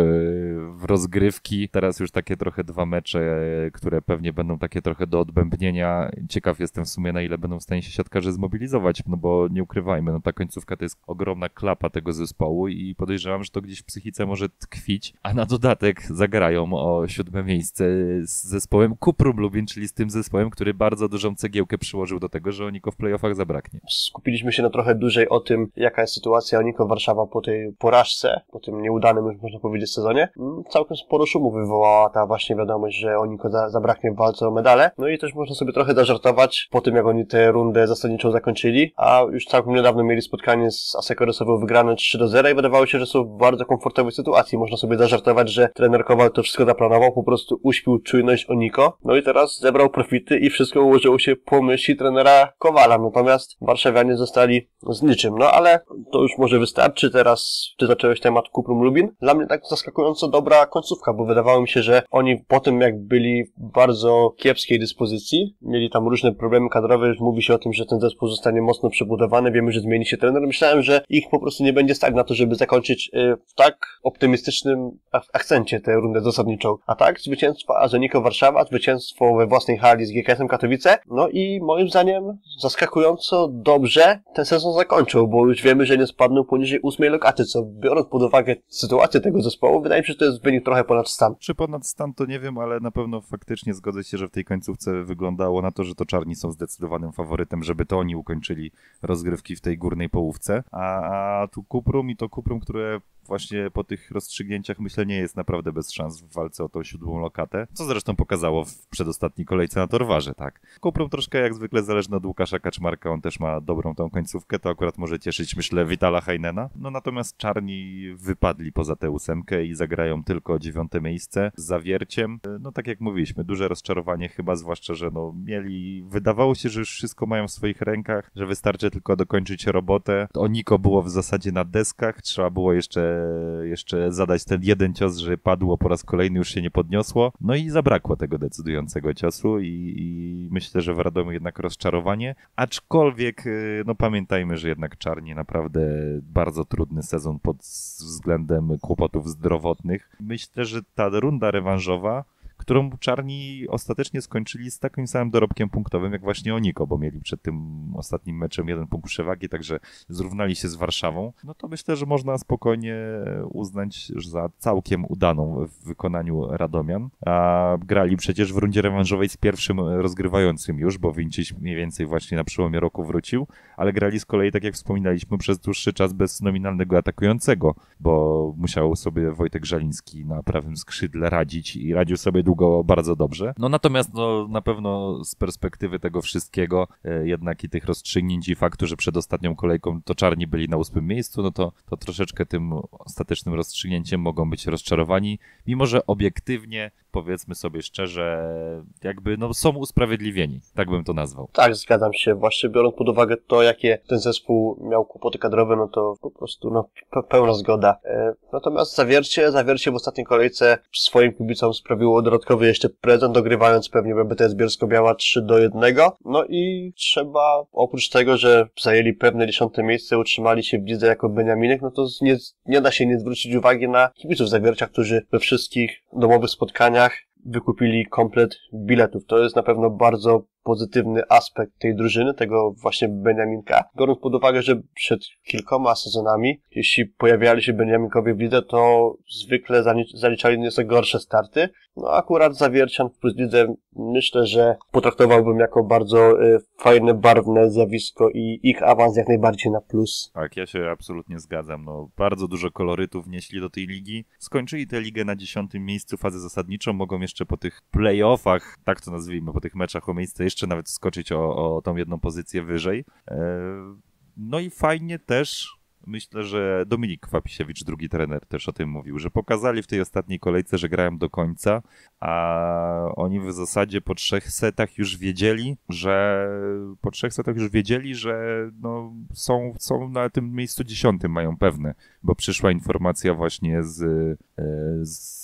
S2: w rozgrywki. Teraz już takie trochę dwa mecze, yy, które pewnie będą takie trochę do odbębnienia. Ciekaw jestem w sumie, na ile będą w stanie się siatkarze zmobilizować, no bo nie ukrywajmy, no ta końcówka to jest ogromna klapa tego zespołu i podejrzewam, że to gdzieś w psychice może tkwić, a na dodatek zagrają o siódme miejsce z zespołem Kuprum Lubin, czyli z tym zespołem, który bardzo dużą cegiełkę przyłożył do tego, że Oniko w playoffach zabraknie.
S3: Skupiliśmy się na trochę dłużej o tym, jaka jest sytuacja Oniko Warszawa po tej porażce, po tym nieudanym, już można powiedzieć, sezonie. Całkiem sporo szumu wywołała ta właśnie wiadomość, że Oniko za- zabraknie w walce o medale, no i też można sobie trochę zażartować po tym, jak oni tę rundę zasadniczą zakończyli, a już całkiem niedawno mieli spotkanie z Asseco Rysowo wygrane trzy do zera i wydawało się, że są w bardzo komfortowej sytuacji. Można sobie zażartować, że trener Kowal to wszystko zaplanował, po prostu uśpił czujność Oniko, no i teraz zebrał profity i wszystko ułożyło się po myśli trenera Kowala, natomiast warszawianie zostali z niczym, no ale to już może wystarczy. Teraz ty zacząłeś temat Kuprum Lubin. Dla mnie tak zaskakująco dobra końcówka, bo wydawało mi się, że oni po tym, jak byli w bardzo kiepskiej dyspozycji, mieli tam różne problemy kadrowe, już mówi się o tym, że ten zespół zostanie mocno przebudowany, wiemy, że zmieni się trener. Myślałem, że ich po prostu nie będzie stać na to, żeby zakończyć w tak optymistycznym akcencie tę rundę zasadniczą. A tak, zwycięstwo Azoniko Warszawa, zwycięstwo we własnej hali z G K S-em Katowice, no i moim zdaniem zaskakująco dobrze ten sezon zakończył, bo już wiemy, że nie spadną poniżej ósmej lokaty, co biorąc pod uwagę sytuację tego zespołu, wydaje mi się, że to jest wynik trochę ponad stan.
S2: Czy ponad stan to nie wiem, ale na pewno faktycznie zgodzę się, że w tej końcówce wyglądało na to, że to czarni są zdecydowanym faworytem, żeby to oni ukończyli rozgrywki w tej górnej połówce, a, a tu Kuprum i to Kuprum, które właśnie po tych rozstrzygnięciach myślę nie jest naprawdę bez szans w walce o tą siódmą lokatę, co zresztą pokazało w przedostatniej kolejce na Torwarze, tak. Kuprum troszkę jak zwykle zależny od Łukasza Kaczmarka, on też ma dobrą tą końcówkę, to akurat może cieszyć, myślę, Witala Heinena. No natomiast czarni wypadli poza tę ósemkę i zagrają tylko dziewiąte miejsce z Zawierciem. No tak jak mówiliśmy, duże rozczarowanie chyba, zwłaszcza, że no mieli, wydawało się, że już wszystko mają w swoich rękach, że wystarczy tylko dokończyć robotę. Oniko było w zasadzie na deskach, trzeba było jeszcze jeszcze zadać ten jeden cios, że padło po raz kolejny, już się nie podniosło. No i zabrakło tego decydującego ciosu i, i myślę, że w Radomiu jednak rozczarowanie. Aczkolwiek, no pamiętajmy, że jednak czarni naprawdę bardzo trudny sezon pod względem kłopotów zdrowotnych. Myślę, że ta runda rewanżowa, którą czarni ostatecznie skończyli z takim samym dorobkiem punktowym jak właśnie Oniko, bo mieli przed tym ostatnim meczem jeden punkt przewagi, także zrównali się z Warszawą, no to myślę, że można spokojnie uznać za całkiem udaną w wykonaniu Radomian. A grali przecież w rundzie rewanżowej z pierwszym rozgrywającym już, bo Winciś mniej więcej właśnie na przełomie roku wrócił, ale grali z kolei, tak jak wspominaliśmy, przez dłuższy czas bez nominalnego atakującego, bo musiał sobie Wojtek Żaliński na prawym skrzydle radzić i radził sobie długo bardzo dobrze. No natomiast no, na pewno z perspektywy tego wszystkiego, e, jednak i tych rozstrzygnięć i faktu, że przed ostatnią kolejką to czarni byli na ósmym miejscu, no to, to troszeczkę tym ostatecznym rozstrzygnięciem mogą być rozczarowani, mimo że obiektywnie, powiedzmy sobie szczerze, jakby no są usprawiedliwieni, tak bym to nazwał.
S3: Tak, zgadzam się, właśnie biorąc pod uwagę to, jakie ten zespół miał kłopoty kadrowe, no to po prostu no pełna zgoda. E, natomiast Zawiercie, Zawiercie w ostatniej kolejce swoim kibicom sprawiło dodatkowy jeszcze prezent, dogrywając pewnie B B T S Bielsko-Biała trzy do jednego. No i trzeba, oprócz tego, że zajęli pewne dziesiąte miejsce, utrzymali się w lidze jako Beniaminek, no to nie, nie da się nie zwrócić uwagi na kibiców Zawiercia, którzy we wszystkich domowych spotkaniach wykupili komplet biletów. To jest na pewno bardzo pozytywny aspekt tej drużyny, tego właśnie Beniaminka. Biorąc pod uwagę, że przed kilkoma sezonami, jeśli pojawiali się Beniaminkowie w lidze, to zwykle zaliczali nieco gorsze starty. No akurat Zawiercian w Plus Lidze myślę, że potraktowałbym jako bardzo y, fajne, barwne zjawisko i ich awans jak najbardziej na plus.
S2: Tak, ja się absolutnie zgadzam. No, bardzo dużo kolorytów wnieśli do tej ligi. Skończyli tę ligę na dziesiątym miejscu, fazę zasadniczą. Mogą jeszcze po tych play-offach, tak to nazwijmy, po tych meczach o miejsce jeszcze nawet skoczyć o, o tą jedną pozycję wyżej. No i fajnie też, myślę, że Dominik Kwapisiewicz, drugi trener, też o tym mówił, że pokazali w tej ostatniej kolejce, że grają do końca, a oni w zasadzie po trzech setach już wiedzieli, że po trzech setach już wiedzieli, że no, są, są na tym miejscu dziesiątym, mają pewne, bo przyszła informacja właśnie z, z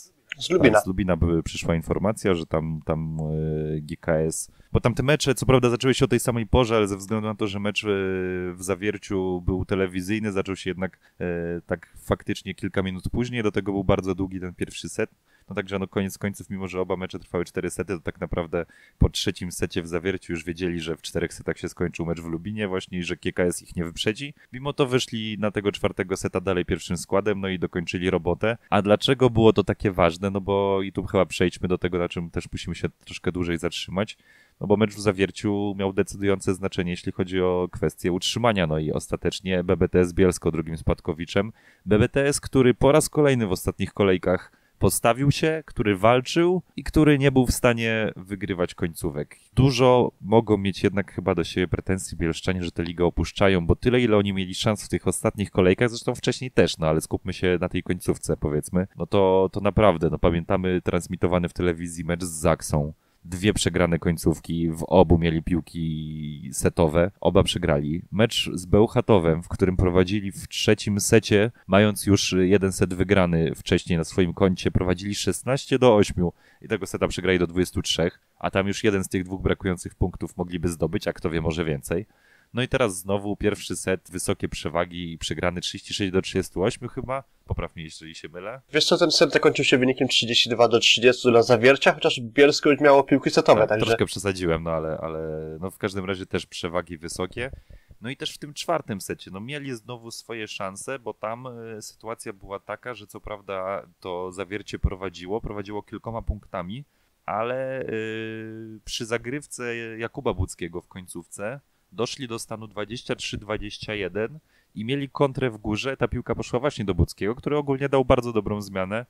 S3: Z Lubina.
S2: Tak, z Lubina by przyszła informacja, że tam, tam G K S... Bo tam te mecze, co prawda, zaczęły się o tej samej porze, ale ze względu na to, że mecz w Zawierciu był telewizyjny, zaczął się jednak e, tak faktycznie kilka minut później. Do tego był bardzo długi ten pierwszy set. No także no koniec końców, mimo że oba mecze trwały cztery sety, to tak naprawdę po trzecim secie w Zawierciu już wiedzieli, że w czterech setach się skończył mecz w Lubinie właśnie i że G K S ich nie wyprzedzi. Mimo to wyszli na tego czwartego seta dalej pierwszym składem, no i dokończyli robotę. A dlaczego było to takie ważne? No bo i tu chyba przejdźmy do tego, na czym też musimy się troszkę dłużej zatrzymać. No bo mecz w Zawierciu miał decydujące znaczenie, jeśli chodzi o kwestię utrzymania. No i ostatecznie B B T S Bielsko drugim spadkowiczem. B B T S, który po raz kolejny w ostatnich kolejkach postawił się, który walczył i który nie był w stanie wygrywać końcówek. Dużo mogą mieć jednak chyba do siebie pretensji bielszczanie, że tę ligę opuszczają, bo tyle, ile oni mieli szans w tych ostatnich kolejkach, zresztą wcześniej też, no ale skupmy się na tej końcówce, powiedzmy, no to, to naprawdę, no pamiętamy transmitowany w telewizji mecz z Zaksą. Dwie przegrane końcówki, w obu mieli piłki setowe, oba przegrali. Mecz z Bełchatowem, w którym prowadzili w trzecim secie, mając już jeden set wygrany wcześniej na swoim koncie, prowadzili szesnaście do ośmiu i tego seta przegrali do dwudziestu trzech, a tam już jeden z tych dwóch brakujących punktów mogliby zdobyć, a kto wie, może więcej. No i teraz znowu pierwszy set, wysokie przewagi i przegrany trzydzieści sześć do trzydziestu ośmiu chyba. Popraw mnie, jeżeli się mylę.
S3: Wiesz co, ten set zakończył się wynikiem trzydzieści dwa do trzydziestu dla Zawiercia, chociaż Bielsko już miało piłki setowe,
S2: Tak,
S3: także...
S2: Troszkę przesadziłem, no ale, ale no w każdym razie też przewagi wysokie. No i też w tym czwartym secie, no mieli znowu swoje szanse, bo tam y, sytuacja była taka, że co prawda to Zawiercie prowadziło, prowadziło kilkoma punktami, ale y, przy zagrywce Jakuba Buckiego w końcówce doszli do stanu dwadzieścia trzy dwadzieścia jeden i mieli kontrę w górze. Ta piłka poszła właśnie do Buckiego, który ogólnie dał bardzo dobrą zmianę.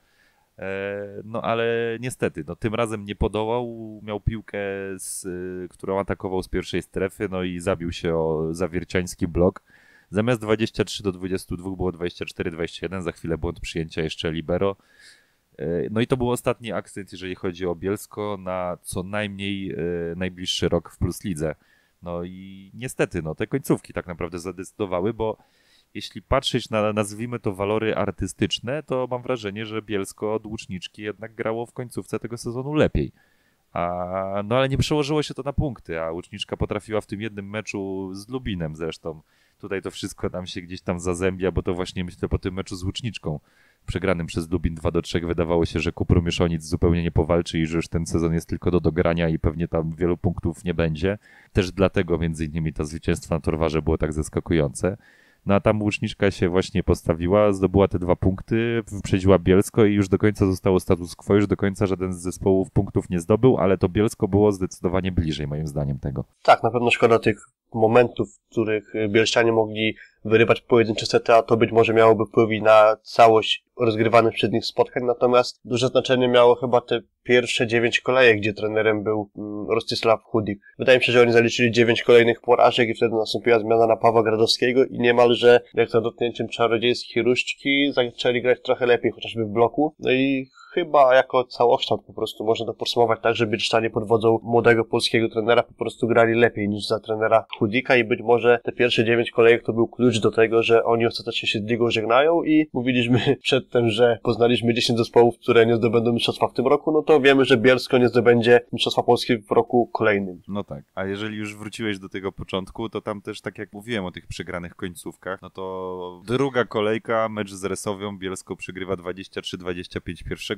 S2: No ale niestety, no tym razem nie podołał, miał piłkę, z, którą atakował z pierwszej strefy, no i zabił się o zawierciański blok. Zamiast dwadzieścia trzy do dwudziestu dwóch było dwadzieścia cztery dwadzieścia jeden, za chwilę błąd przyjęcia jeszcze libero. No i to był ostatni akcent, jeżeli chodzi o Bielsko, na co najmniej e, najbliższy rok w Plus Lidze. No i niestety, no te końcówki tak naprawdę zadecydowały, bo jeśli patrzeć na, nazwijmy to, walory artystyczne, to mam wrażenie, że Bielsko od Łuczniczki jednak grało w końcówce tego sezonu lepiej. A, no ale nie przełożyło się to na punkty, a Łuczniczka potrafiła w tym jednym meczu z Lubinem zresztą. Tutaj to wszystko nam się gdzieś tam zazębia, bo to właśnie myślę po tym meczu z Łuczniczką przegranym przez Lubin dwa do trzech wydawało się, że Kuprum Mieszonic zupełnie nie powalczy i że już ten sezon jest tylko do dogrania i pewnie tam wielu punktów nie będzie. Też dlatego między innymi to zwycięstwo na Torwarze było tak zaskakujące. No a tam Łuczniczka się właśnie postawiła, zdobyła te dwa punkty, wyprzedziła Bielsko i już do końca zostało status quo, już do końca żaden z zespołów punktów nie zdobył, ale to Bielsko było zdecydowanie bliżej moim zdaniem tego.
S3: Tak, na pewno szkoda tych momentów, w których bielszczanie mogli wyrywać pojedyncze sety, a to być może miałoby wpływ na całość rozgrywanych przed nich spotkań, natomiast duże znaczenie miało chyba te pierwsze dziewięć kolejek, gdzie trenerem był Rostislav Chudik. Wydaje mi się, że oni zaliczyli dziewięć kolejnych porażek i wtedy nastąpiła zmiana na Pawła Gradowskiego i niemalże jak za dotknięciem czarodziejskiej różdżki zaczęli grać trochę lepiej, chociażby w bloku. No i chyba jako całokształt po prostu można to podsumować tak, że bielszczanie pod wodzą młodego polskiego trenera po prostu grali lepiej niż za trenera Chudika i być może te pierwsze dziewięć kolejek to był klucz do tego, że oni ostatecznie się z ligą żegnają i mówiliśmy przedtem, że poznaliśmy dziesięć zespołów, które nie zdobędą mistrzostwa w tym roku, no to wiemy, że Bielsko nie zdobędzie mistrzostwa Polski w roku kolejnym.
S2: No tak, a jeżeli już wróciłeś do tego początku, to tam też, tak jak mówiłem o tych przegranych końcówkach, no to druga kolejka, mecz z Resowią, Bielsko przegrywa dwadzieścia trzy dwadzieścia pięć pierwszego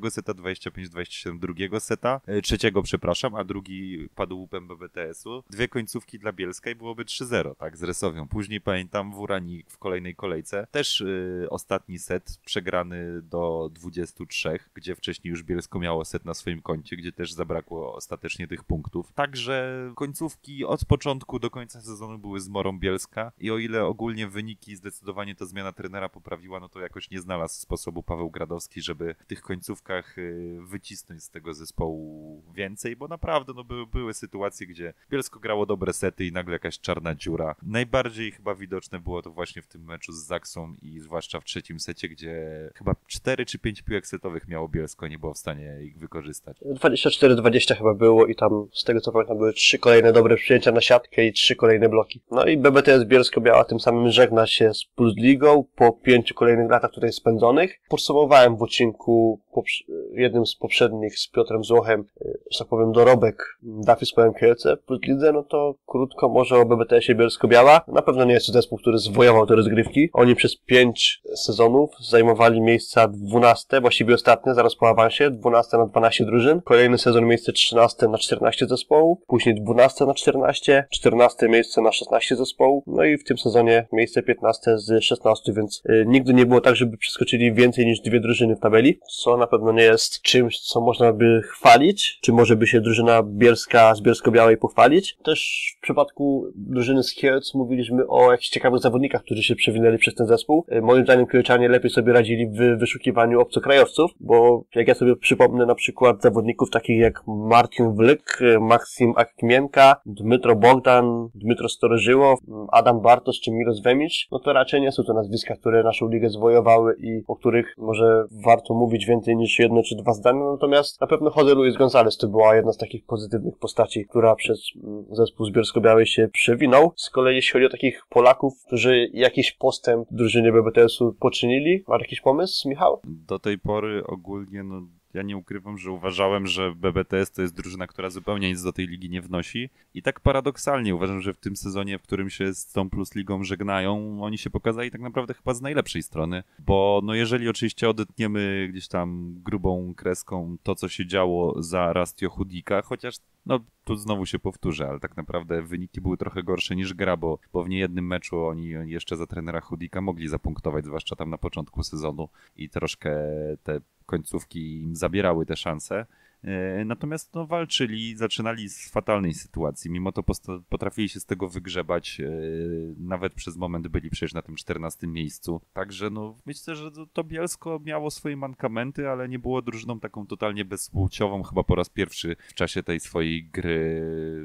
S2: pierwszego seta, dwadzieścia pięć dwadzieścia siedem drugiego seta, e, trzeciego przepraszam, a drugi padł łupem B B T S-u. Dwie końcówki dla Bielska i byłoby trzy zero, tak, z Resowią. Później pamiętam w Uranik w kolejnej kolejce, też e, ostatni set przegrany do dwudziestu trzech, gdzie wcześniej już Bielsko miało set na swoim koncie, gdzie też zabrakło ostatecznie tych punktów. Także końcówki od początku do końca sezonu były zmorą Bielska i o ile ogólnie wyniki zdecydowanie to zmiana trenera poprawiła, no to jakoś nie znalazł sposobu Paweł Gradowski, żeby w tych końcówkach wycisnąć z tego zespołu więcej, bo naprawdę no, były, były sytuacje, gdzie Bielsko grało dobre sety i nagle jakaś czarna dziura. Najbardziej chyba widoczne było to właśnie w tym meczu z Zaksą i zwłaszcza w trzecim secie, gdzie chyba cztery czy pięć piłek setowych miało Bielsko, nie było w stanie ich wykorzystać.
S3: dwadzieścia cztery dwadzieścia chyba było i tam z tego co pamiętam były trzy kolejne dobre przyjęcia na siatkę i trzy kolejne bloki. No i B B T S Bielsko-Biała tym samym żegna się z Plus Ligą po pięciu kolejnych latach tutaj spędzonych. Podsumowałem w odcinku jednym z poprzednich z Piotrem Złochem, że tak powiem, dorobek Dafy z P M Kielce w Plus Lidze, no to krótko może o B B T S-ie Bielsko-Biała. Na pewno nie jest to zespół, który zwojował te rozgrywki. Oni przez pięć sezonów zajmowali miejsca dwunaste, właściwie ostatnie, zaraz po awansie, dwunaste na dwanaście drużyn. Kolejny sezon miejsce trzynaste na czternaście zespołów, później dwunaste na czternaście, czternaste miejsce na szesnaście zespołów, no i w tym sezonie miejsce piętnaste z szesnastu, więc y, nigdy nie było tak, żeby przeskoczyli więcej niż dwie drużyny w tabeli, co na pewno nie jest czymś, co można by chwalić, czy może by się drużyna bielska z Bielsko-Białej pochwalić. Też w przypadku drużyny z Kielc mówiliśmy o jakichś ciekawych zawodnikach, którzy się przewinęli przez ten zespół. Y, moim zdaniem Kielczanie lepiej sobie radzili w wyszukiwaniu obcokrajowców, bo jak ja sobie przypomnę na przykład zawodników takich jak Marcin Wlyk, Maksim Akmienka, Dmytro Bogdan, Dmytro Storożyło, Adam Bartosz czy Miros Wemicz, no to raczej nie są to nazwiska, które naszą ligę zwojowały i o których może warto mówić więcej niż jedno czy dwa zdania, natomiast na pewno Jose Luis González to była jedna z takich pozytywnych postaci, która przez zespół z Bielsko-Białej się przewinął. Z kolei jeśli chodzi o takich Polaków, którzy jakiś postęp w drużynie B B T S-u poczynili, ma jakiś pomysł, Michał?
S2: Do tej pory ogólnie, no ja nie ukrywam, że uważałem, że B B T S to jest drużyna, która zupełnie nic do tej ligi nie wnosi i tak paradoksalnie uważam, że w tym sezonie, w którym się z tą Plus Ligą żegnają, oni się pokazali tak naprawdę chyba z najlepszej strony, bo no jeżeli oczywiście odetniemy gdzieś tam grubą kreską to, co się działo za Rastio Chudika, chociaż no tu znowu się powtórzę, ale tak naprawdę wyniki były trochę gorsze niż gra, bo, bo w niejednym meczu oni jeszcze za trenera Chudika mogli zapunktować, zwłaszcza tam na początku sezonu i troszkę te końcówki im zabierały te szanse. Natomiast no, walczyli, zaczynali z fatalnej sytuacji, mimo to potrafili się z tego wygrzebać, nawet przez moment byli przecież na tym czternastym miejscu, także no myślę, że to, to Bielsko miało swoje mankamenty, ale nie było drużyną taką totalnie bezpłciową, chyba po raz pierwszy w czasie tej swojej gry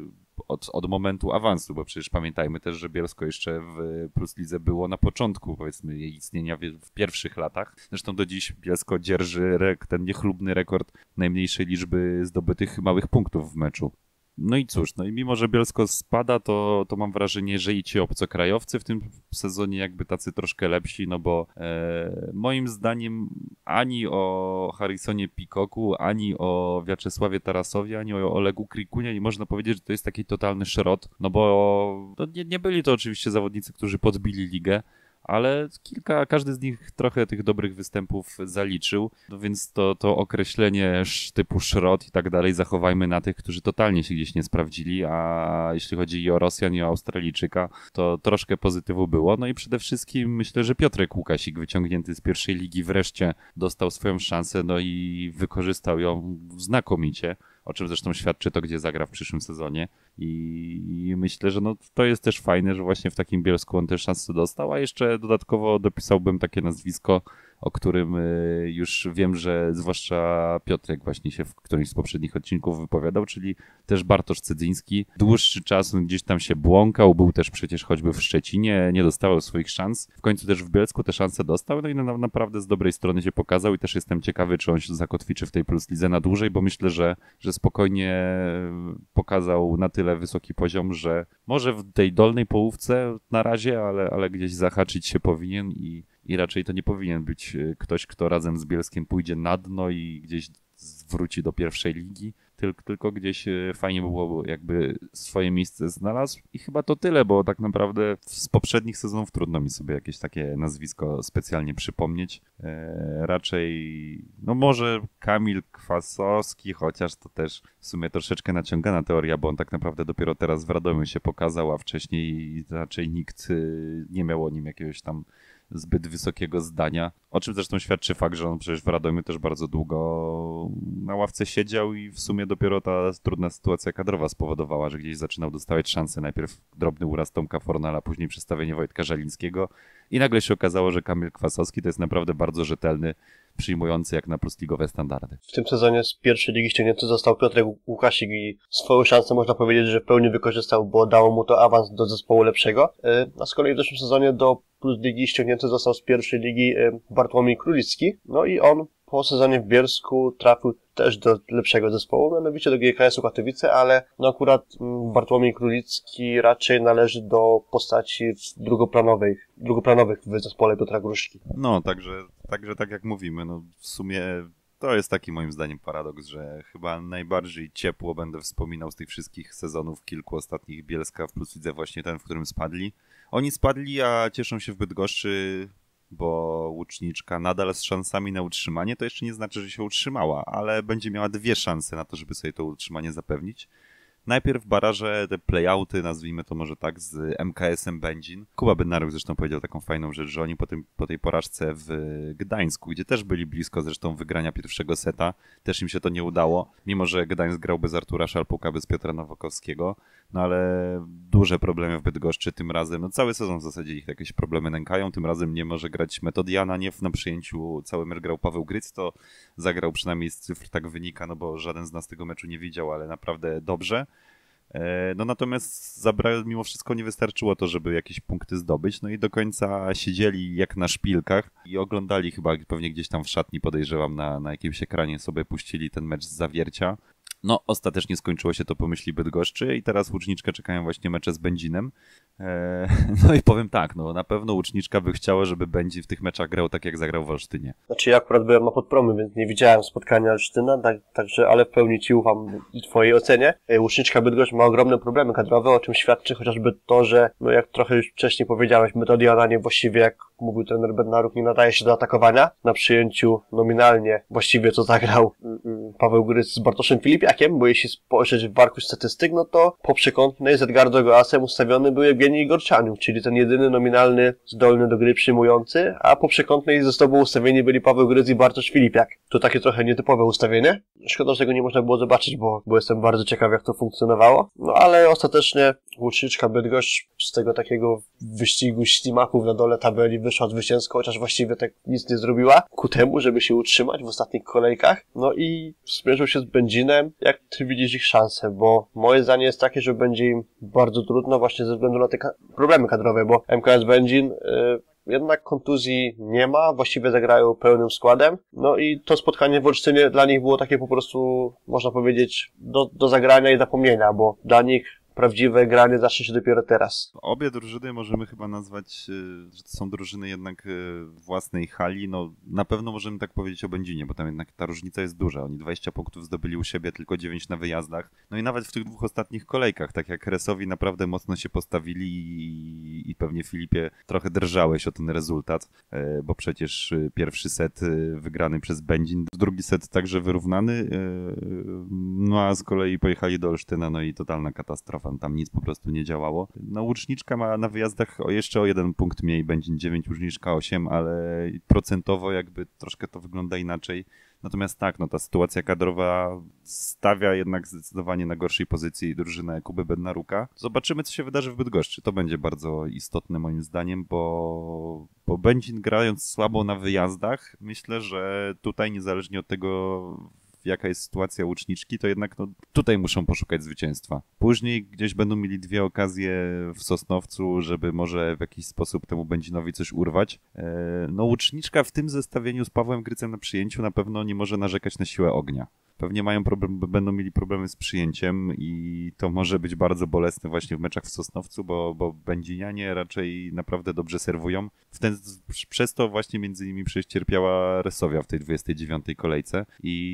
S2: Od, od momentu awansu, bo przecież pamiętajmy też, że Bielsko jeszcze w Plus Lidze było na początku, powiedzmy, jej istnienia w, w pierwszych latach. Zresztą do dziś Bielsko dzierży rek, ten niechlubny rekord najmniejszej liczby zdobytych małych punktów w meczu. No i cóż, no i mimo, że Bielsko spada, to, to mam wrażenie, że i ci obcokrajowcy w tym sezonie jakby tacy troszkę lepsi, no bo e, moim zdaniem ani o Harrisonie Pikoku, ani o Wiaczesławie Tarasowie, ani o Olegu Krikunie nie można powiedzieć, że to jest taki totalny szrot, no bo no nie, nie byli to oczywiście zawodnicy, którzy podbili ligę, ale kilka, każdy z nich trochę tych dobrych występów zaliczył, no więc to, to określenie typu szrot i tak dalej zachowajmy na tych, którzy totalnie się gdzieś nie sprawdzili, a jeśli chodzi i o Rosjan, i o Australijczyka, to troszkę pozytywu było. No i przede wszystkim myślę, że Piotrek Łukasik, wyciągnięty z pierwszej ligi, wreszcie dostał swoją szansę, no i wykorzystał ją znakomicie, o czym zresztą świadczy to, gdzie zagra w przyszłym sezonie i myślę, że no to jest też fajne, że właśnie w takim Bielsku on też szansę dostał, a jeszcze dodatkowo dopisałbym takie nazwisko, o którym już wiem, że zwłaszcza Piotrek właśnie się w którymś z poprzednich odcinków wypowiadał, czyli też Bartosz Cydzyński. Dłuższy czas gdzieś tam się błąkał, był też przecież choćby w Szczecinie, nie dostawał swoich szans. W końcu też w Bielsku te szanse dostał, no i na, naprawdę z dobrej strony się pokazał i też jestem ciekawy, czy on się zakotwiczy w tej Plus Lidze na dłużej, bo myślę, że, że spokojnie pokazał na tyle wysoki poziom, że może w tej dolnej połówce na razie, ale, ale gdzieś zahaczyć się powinien i I raczej to nie powinien być ktoś, kto razem z Bielskiem pójdzie na dno i gdzieś wróci do pierwszej ligi, tylko, tylko gdzieś fajnie by było, jakby swoje miejsce znalazł i chyba to tyle, bo tak naprawdę z poprzednich sezonów trudno mi sobie jakieś takie nazwisko specjalnie przypomnieć. E, raczej, no może Kamil Kwasowski, chociaż to też w sumie troszeczkę naciągana teoria, bo on tak naprawdę dopiero teraz w Radomiu się pokazał, a wcześniej raczej nikt nie miał o nim jakiegoś tam zbyt wysokiego zdania, o czym zresztą świadczy fakt, że on przecież w Radomiu też bardzo długo na ławce siedział i w sumie dopiero ta trudna sytuacja kadrowa spowodowała, że gdzieś zaczynał dostawać szansę. Najpierw drobny uraz Tomka Fornala, później przestawienie Wojtka Żalińskiego i nagle się okazało, że Kamil Kwasowski to jest naprawdę bardzo rzetelny, przyjmujący jak na plusligowe standardy.
S3: W tym sezonie z pierwszej ligi ściągnięty został Piotrek Łukasik i swoją szansę można powiedzieć, że w pełni wykorzystał, bo dało mu to awans do zespołu lepszego. A z kolei w zeszłym sezonie do Plus Ligi ściągnięty został z pierwszej ligi Bartłomiej Królicki. No i on po sezonie w Bielsku trafił też do lepszego zespołu, mianowicie do G K S-u Katowice, ale no akurat Bartłomiej Królicki raczej należy do postaci drugoplanowych, drugoplanowych w zespole Piotra Gruszki.
S2: No, także, także tak jak mówimy, no w sumie to jest taki moim zdaniem paradoks, że chyba najbardziej ciepło będę wspominał z tych wszystkich sezonów kilku ostatnich Bielska w Plus Lidze właśnie ten, w którym spadli. Oni spadli, a cieszą się w Bydgoszczy, bo Łuczniczka nadal z szansami na utrzymanie, to jeszcze nie znaczy, że się utrzymała, ale będzie miała dwie szanse na to, żeby sobie to utrzymanie zapewnić. Najpierw baraże, te playouty, nazwijmy to może tak, z M K S-em Będzin. Kuba Bednaruk zresztą powiedział taką fajną rzecz, że oni po, tym, po tej porażce w Gdańsku, gdzie też byli blisko zresztą wygrania pierwszego seta, też im się to nie udało, mimo że Gdańsk grał bez Artura Szalpuka, bez Piotra Nowakowskiego, no ale duże problemy w Bydgoszczy tym razem, no cały sezon w zasadzie ich jakieś problemy nękają, tym razem nie może grać Metodiana, nie na przyjęciu cały mecz grał Paweł Gryc, to zagrał przynajmniej z cyfr, tak wynika, no bo żaden z nas tego meczu nie widział, ale naprawdę dobrze. No natomiast zabra... mimo wszystko nie wystarczyło to, żeby jakieś punkty zdobyć, no i do końca siedzieli jak na szpilkach i oglądali chyba pewnie gdzieś tam w szatni, podejrzewam, na, na jakimś ekranie sobie puścili ten mecz z Zawiercia. No, ostatecznie skończyło się to po myśli Bydgoszczy i teraz Łuczniczkę czekają właśnie mecze z Będzinem. Eee, no i powiem tak, no na pewno Łuczniczka by chciała, żeby Będzin w tych meczach grał tak, jak zagrał w Olsztynie.
S3: Znaczy ja akurat byłem na Podpromy, więc nie widziałem spotkania Olsztyna, tak, także, ale w pełni ci ufam i twojej ocenie. Łuczniczka Bydgoszcz ma ogromne problemy kadrowe, o czym świadczy chociażby to, że, no jak trochę już wcześniej powiedziałeś, Metodiana nie właściwie, jak mówił trener Bednaruk, nie nadaje się do atakowania. Na przyjęciu nominalnie właściwie co zagrał Paweł Gryc z Bartoszem Filipiakiem, bo jeśli spojrzeć w arkusz statystyk, no to po przekątnej z Edgardo Goasem ustawiony był Jewgenij Gorczaniuk, czyli ten jedyny nominalny zdolny do gry przyjmujący, a po przekątnej ze sobą ustawieni byli Paweł Gryc i Bartosz Filipiak. To takie trochę nietypowe ustawienie. Szkoda, że tego nie można było zobaczyć, bo, bo jestem bardzo ciekaw, jak to funkcjonowało. No ale ostatecznie Łuczniczka Bydgoszcz z tego takiego wyścigu ślimaków na dole tabeli wyszła zwycięsko, chociaż właściwie tak nic nie zrobiła ku temu, żeby się utrzymać w ostatnich kolejkach. No i zmierzył się z Będzinem. Jak ty widzisz ich szanse? Bo moje zdanie jest takie, że będzie im bardzo trudno właśnie ze względu na te ka- problemy kadrowe, bo M K S Będzin yy, jednak kontuzji nie ma, właściwie zagrają pełnym składem. No i to spotkanie w Olsztynie dla nich było takie po prostu, można powiedzieć, do, do zagrania i zapomnienia, bo dla nich prawdziwe granie zacznie się dopiero teraz.
S2: Obie drużyny możemy chyba nazwać, że to są drużyny jednak własnej hali. No na pewno możemy tak powiedzieć o Będzinie, bo tam jednak ta różnica jest duża. Oni dwadzieścia punktów zdobyli u siebie, tylko dziewięć na wyjazdach. No i nawet w tych dwóch ostatnich kolejkach, tak jak Resowi naprawdę mocno się postawili i, i pewnie Filipie trochę drżałeś o ten rezultat, bo przecież pierwszy set wygrany przez Będzin, drugi set także wyrównany, no a z kolei pojechali do Olsztyna, no i totalna katastrofa. Tam nic po prostu nie działało. No Łuczniczka ma na wyjazdach o jeszcze o jeden punkt mniej, Będzin dziewięć, Łuczniczka osiem, ale procentowo jakby troszkę to wygląda inaczej. Natomiast tak, no ta sytuacja kadrowa stawia jednak zdecydowanie na gorszej pozycji drużynę Kuby Bednaruka. Zobaczymy, co się wydarzy w Bydgoszczy. To będzie bardzo istotne moim zdaniem, bo, bo Będzin grając słabo na wyjazdach, myślę, że tutaj niezależnie od tego, jaka jest sytuacja Łuczniczki, to jednak no, tutaj muszą poszukać zwycięstwa. Później gdzieś będą mieli dwie okazje w Sosnowcu, żeby może w jakiś sposób temu Będzinowi coś urwać. No Łuczniczka w tym zestawieniu z Pawłem Grycem na przyjęciu na pewno nie może narzekać na siłę ognia. pewnie mają problem, będą mieli problemy z przyjęciem i to może być bardzo bolesne właśnie w meczach w Sosnowcu, bo, bo Będzinianie raczej naprawdę dobrze serwują. W ten, przez to właśnie między innymi przecież cierpiała Resowia w tej dwudziestej dziewiątej kolejce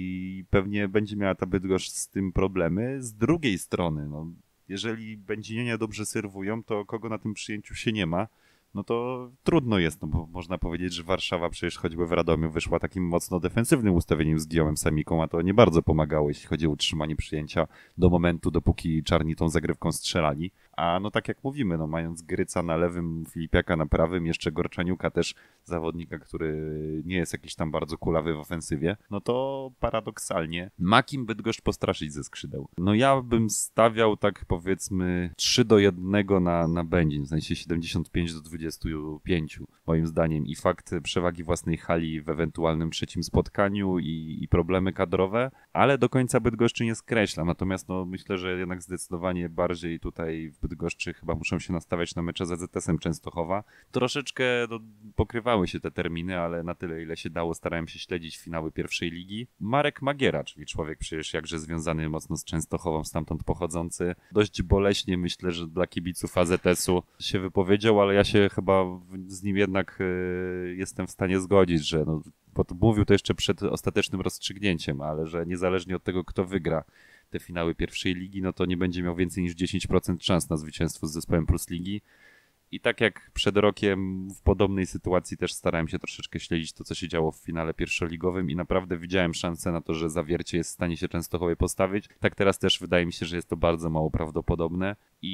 S2: i pewnie będzie miała ta Bydgoszcz z tym problemy. Z drugiej strony, no, jeżeli Będzinianie dobrze serwują, to kogo na tym przyjęciu się nie ma, no to trudno jest, no bo można powiedzieć, że Warszawa przecież choćby w Radomiu wyszła takim mocno defensywnym ustawieniem z Guillaume'em Samiką, a to nie bardzo pomagało, jeśli chodzi o utrzymanie przyjęcia do momentu, dopóki czarni tą zagrywką strzelali. A no tak jak mówimy, no mając Gryca na lewym, Filipiaka na prawym, jeszcze Gorczaniuka też zawodnika, który nie jest jakiś tam bardzo kulawy w ofensywie, no to paradoksalnie ma kim Bydgoszcz postraszyć ze skrzydeł. No ja bym stawiał tak powiedzmy trzy do jednego na, na Będzin, w sensie siedemdziesiąt pięć do dwudziestu pięciu moim zdaniem i fakt przewagi własnej hali w ewentualnym trzecim spotkaniu i, i problemy kadrowe, ale do końca Bydgoszczy nie skreślam, natomiast no myślę, że jednak zdecydowanie bardziej tutaj w Bydgoszczy chyba muszą się nastawiać na mecze z A Z S-em Częstochowa. Troszeczkę no, pokrywały się te terminy, ale na tyle, ile się dało, starałem się śledzić finały pierwszej ligi. Marek Magiera, czyli człowiek przecież jakże związany mocno z Częstochową, stamtąd pochodzący. Dość boleśnie myślę, że dla kibiców A Z S-u się wypowiedział, ale ja się chyba z nim jednak y, jestem w stanie zgodzić, że no, bo to mówił to jeszcze przed ostatecznym rozstrzygnięciem, ale że niezależnie od tego, kto wygra te finały pierwszej ligi, no to nie będzie miał więcej niż dziesięć procent szans na zwycięstwo z zespołem Plus Ligi. I tak jak przed rokiem w podobnej sytuacji też starałem się troszeczkę śledzić to, co się działo w finale pierwszoligowym i naprawdę widziałem szansę na to, że Zawiercie jest w stanie się Częstochowej postawić. Tak teraz też wydaje mi się, że jest to bardzo mało prawdopodobne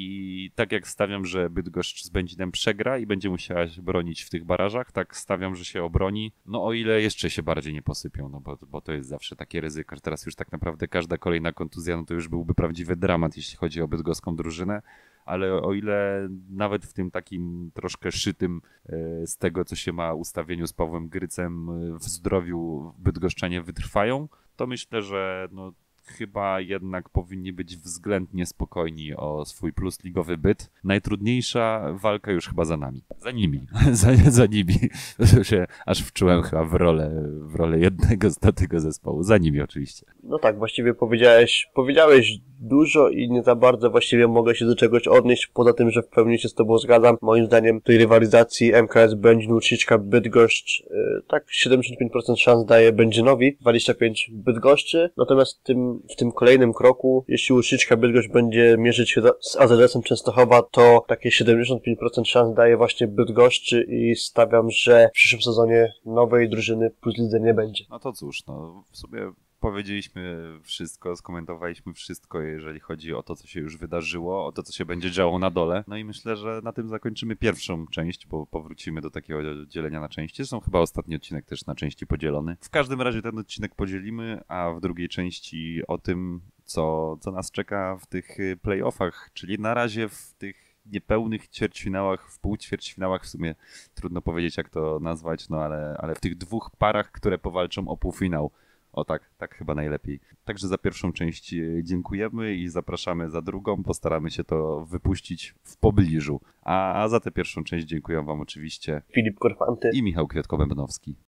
S2: i tak jak stawiam, że Bydgoszcz z Będzinem przegra i będzie musiała się bronić w tych barażach, tak stawiam, że się obroni, no o ile jeszcze się bardziej nie posypią, no bo, bo to jest zawsze takie ryzyko, że teraz już tak naprawdę każda kolejna kontuzja, no to już byłby prawdziwy dramat, jeśli chodzi o bydgoską drużynę. Ale o ile nawet w tym takim troszkę szytym z tego, co się ma ustawieniu z Pawłem Grycem w zdrowiu bydgoszczanie wytrwają, to myślę, że no, chyba jednak powinni być względnie spokojni o swój plus ligowy byt. Najtrudniejsza walka już chyba za nami. Za nimi. za, za nimi. To się aż wczułem chyba w rolę, w rolę jednego z tego zespołu. Za nimi oczywiście.
S3: No tak, właściwie powiedziałeś, powiedziałeś dużo i nie za bardzo właściwie mogę się do czegoś odnieść, poza tym, że w pełni się z tobą zgadzam. Moim zdaniem tej rywalizacji M K S Będzin, Łuczniczka, Bydgoszcz yy, tak siedemdziesiąt pięć procent szans daje Będzinowi, dwadzieścia pięć procent Bydgoszczy, natomiast w tym, w tym kolejnym kroku, jeśli Łuczniczka Bydgoszcz będzie mierzyć się z A Z S-em Częstochowa, to takie siedemdziesiąt pięć procent szans daje właśnie Bydgoszczy i stawiam, że w przyszłym sezonie nowej drużyny plus lidze nie będzie.
S2: No to cóż, no w sumie powiedzieliśmy wszystko, skomentowaliśmy wszystko, jeżeli chodzi o to, co się już wydarzyło, o to, co się będzie działo na dole. No i myślę, że na tym zakończymy pierwszą część, bo powrócimy do takiego dzielenia na części. Zresztą chyba ostatni odcinek też na części podzielony. W każdym razie ten odcinek podzielimy, a w drugiej części o tym, co, co nas czeka w tych play-offach, czyli na razie w tych niepełnych ćwierćfinałach, w półćwierćfinałach, w sumie trudno powiedzieć, jak to nazwać, no ale, ale w tych dwóch parach, które powalczą o półfinał. O tak, tak chyba najlepiej. Także za pierwszą część dziękujemy i zapraszamy za drugą. Postaramy się to wypuścić w pobliżu. A, a za tę pierwszą część dziękuję wam oczywiście
S3: Filip Korfanty
S2: i Michał Kwiatko-Bębnowski.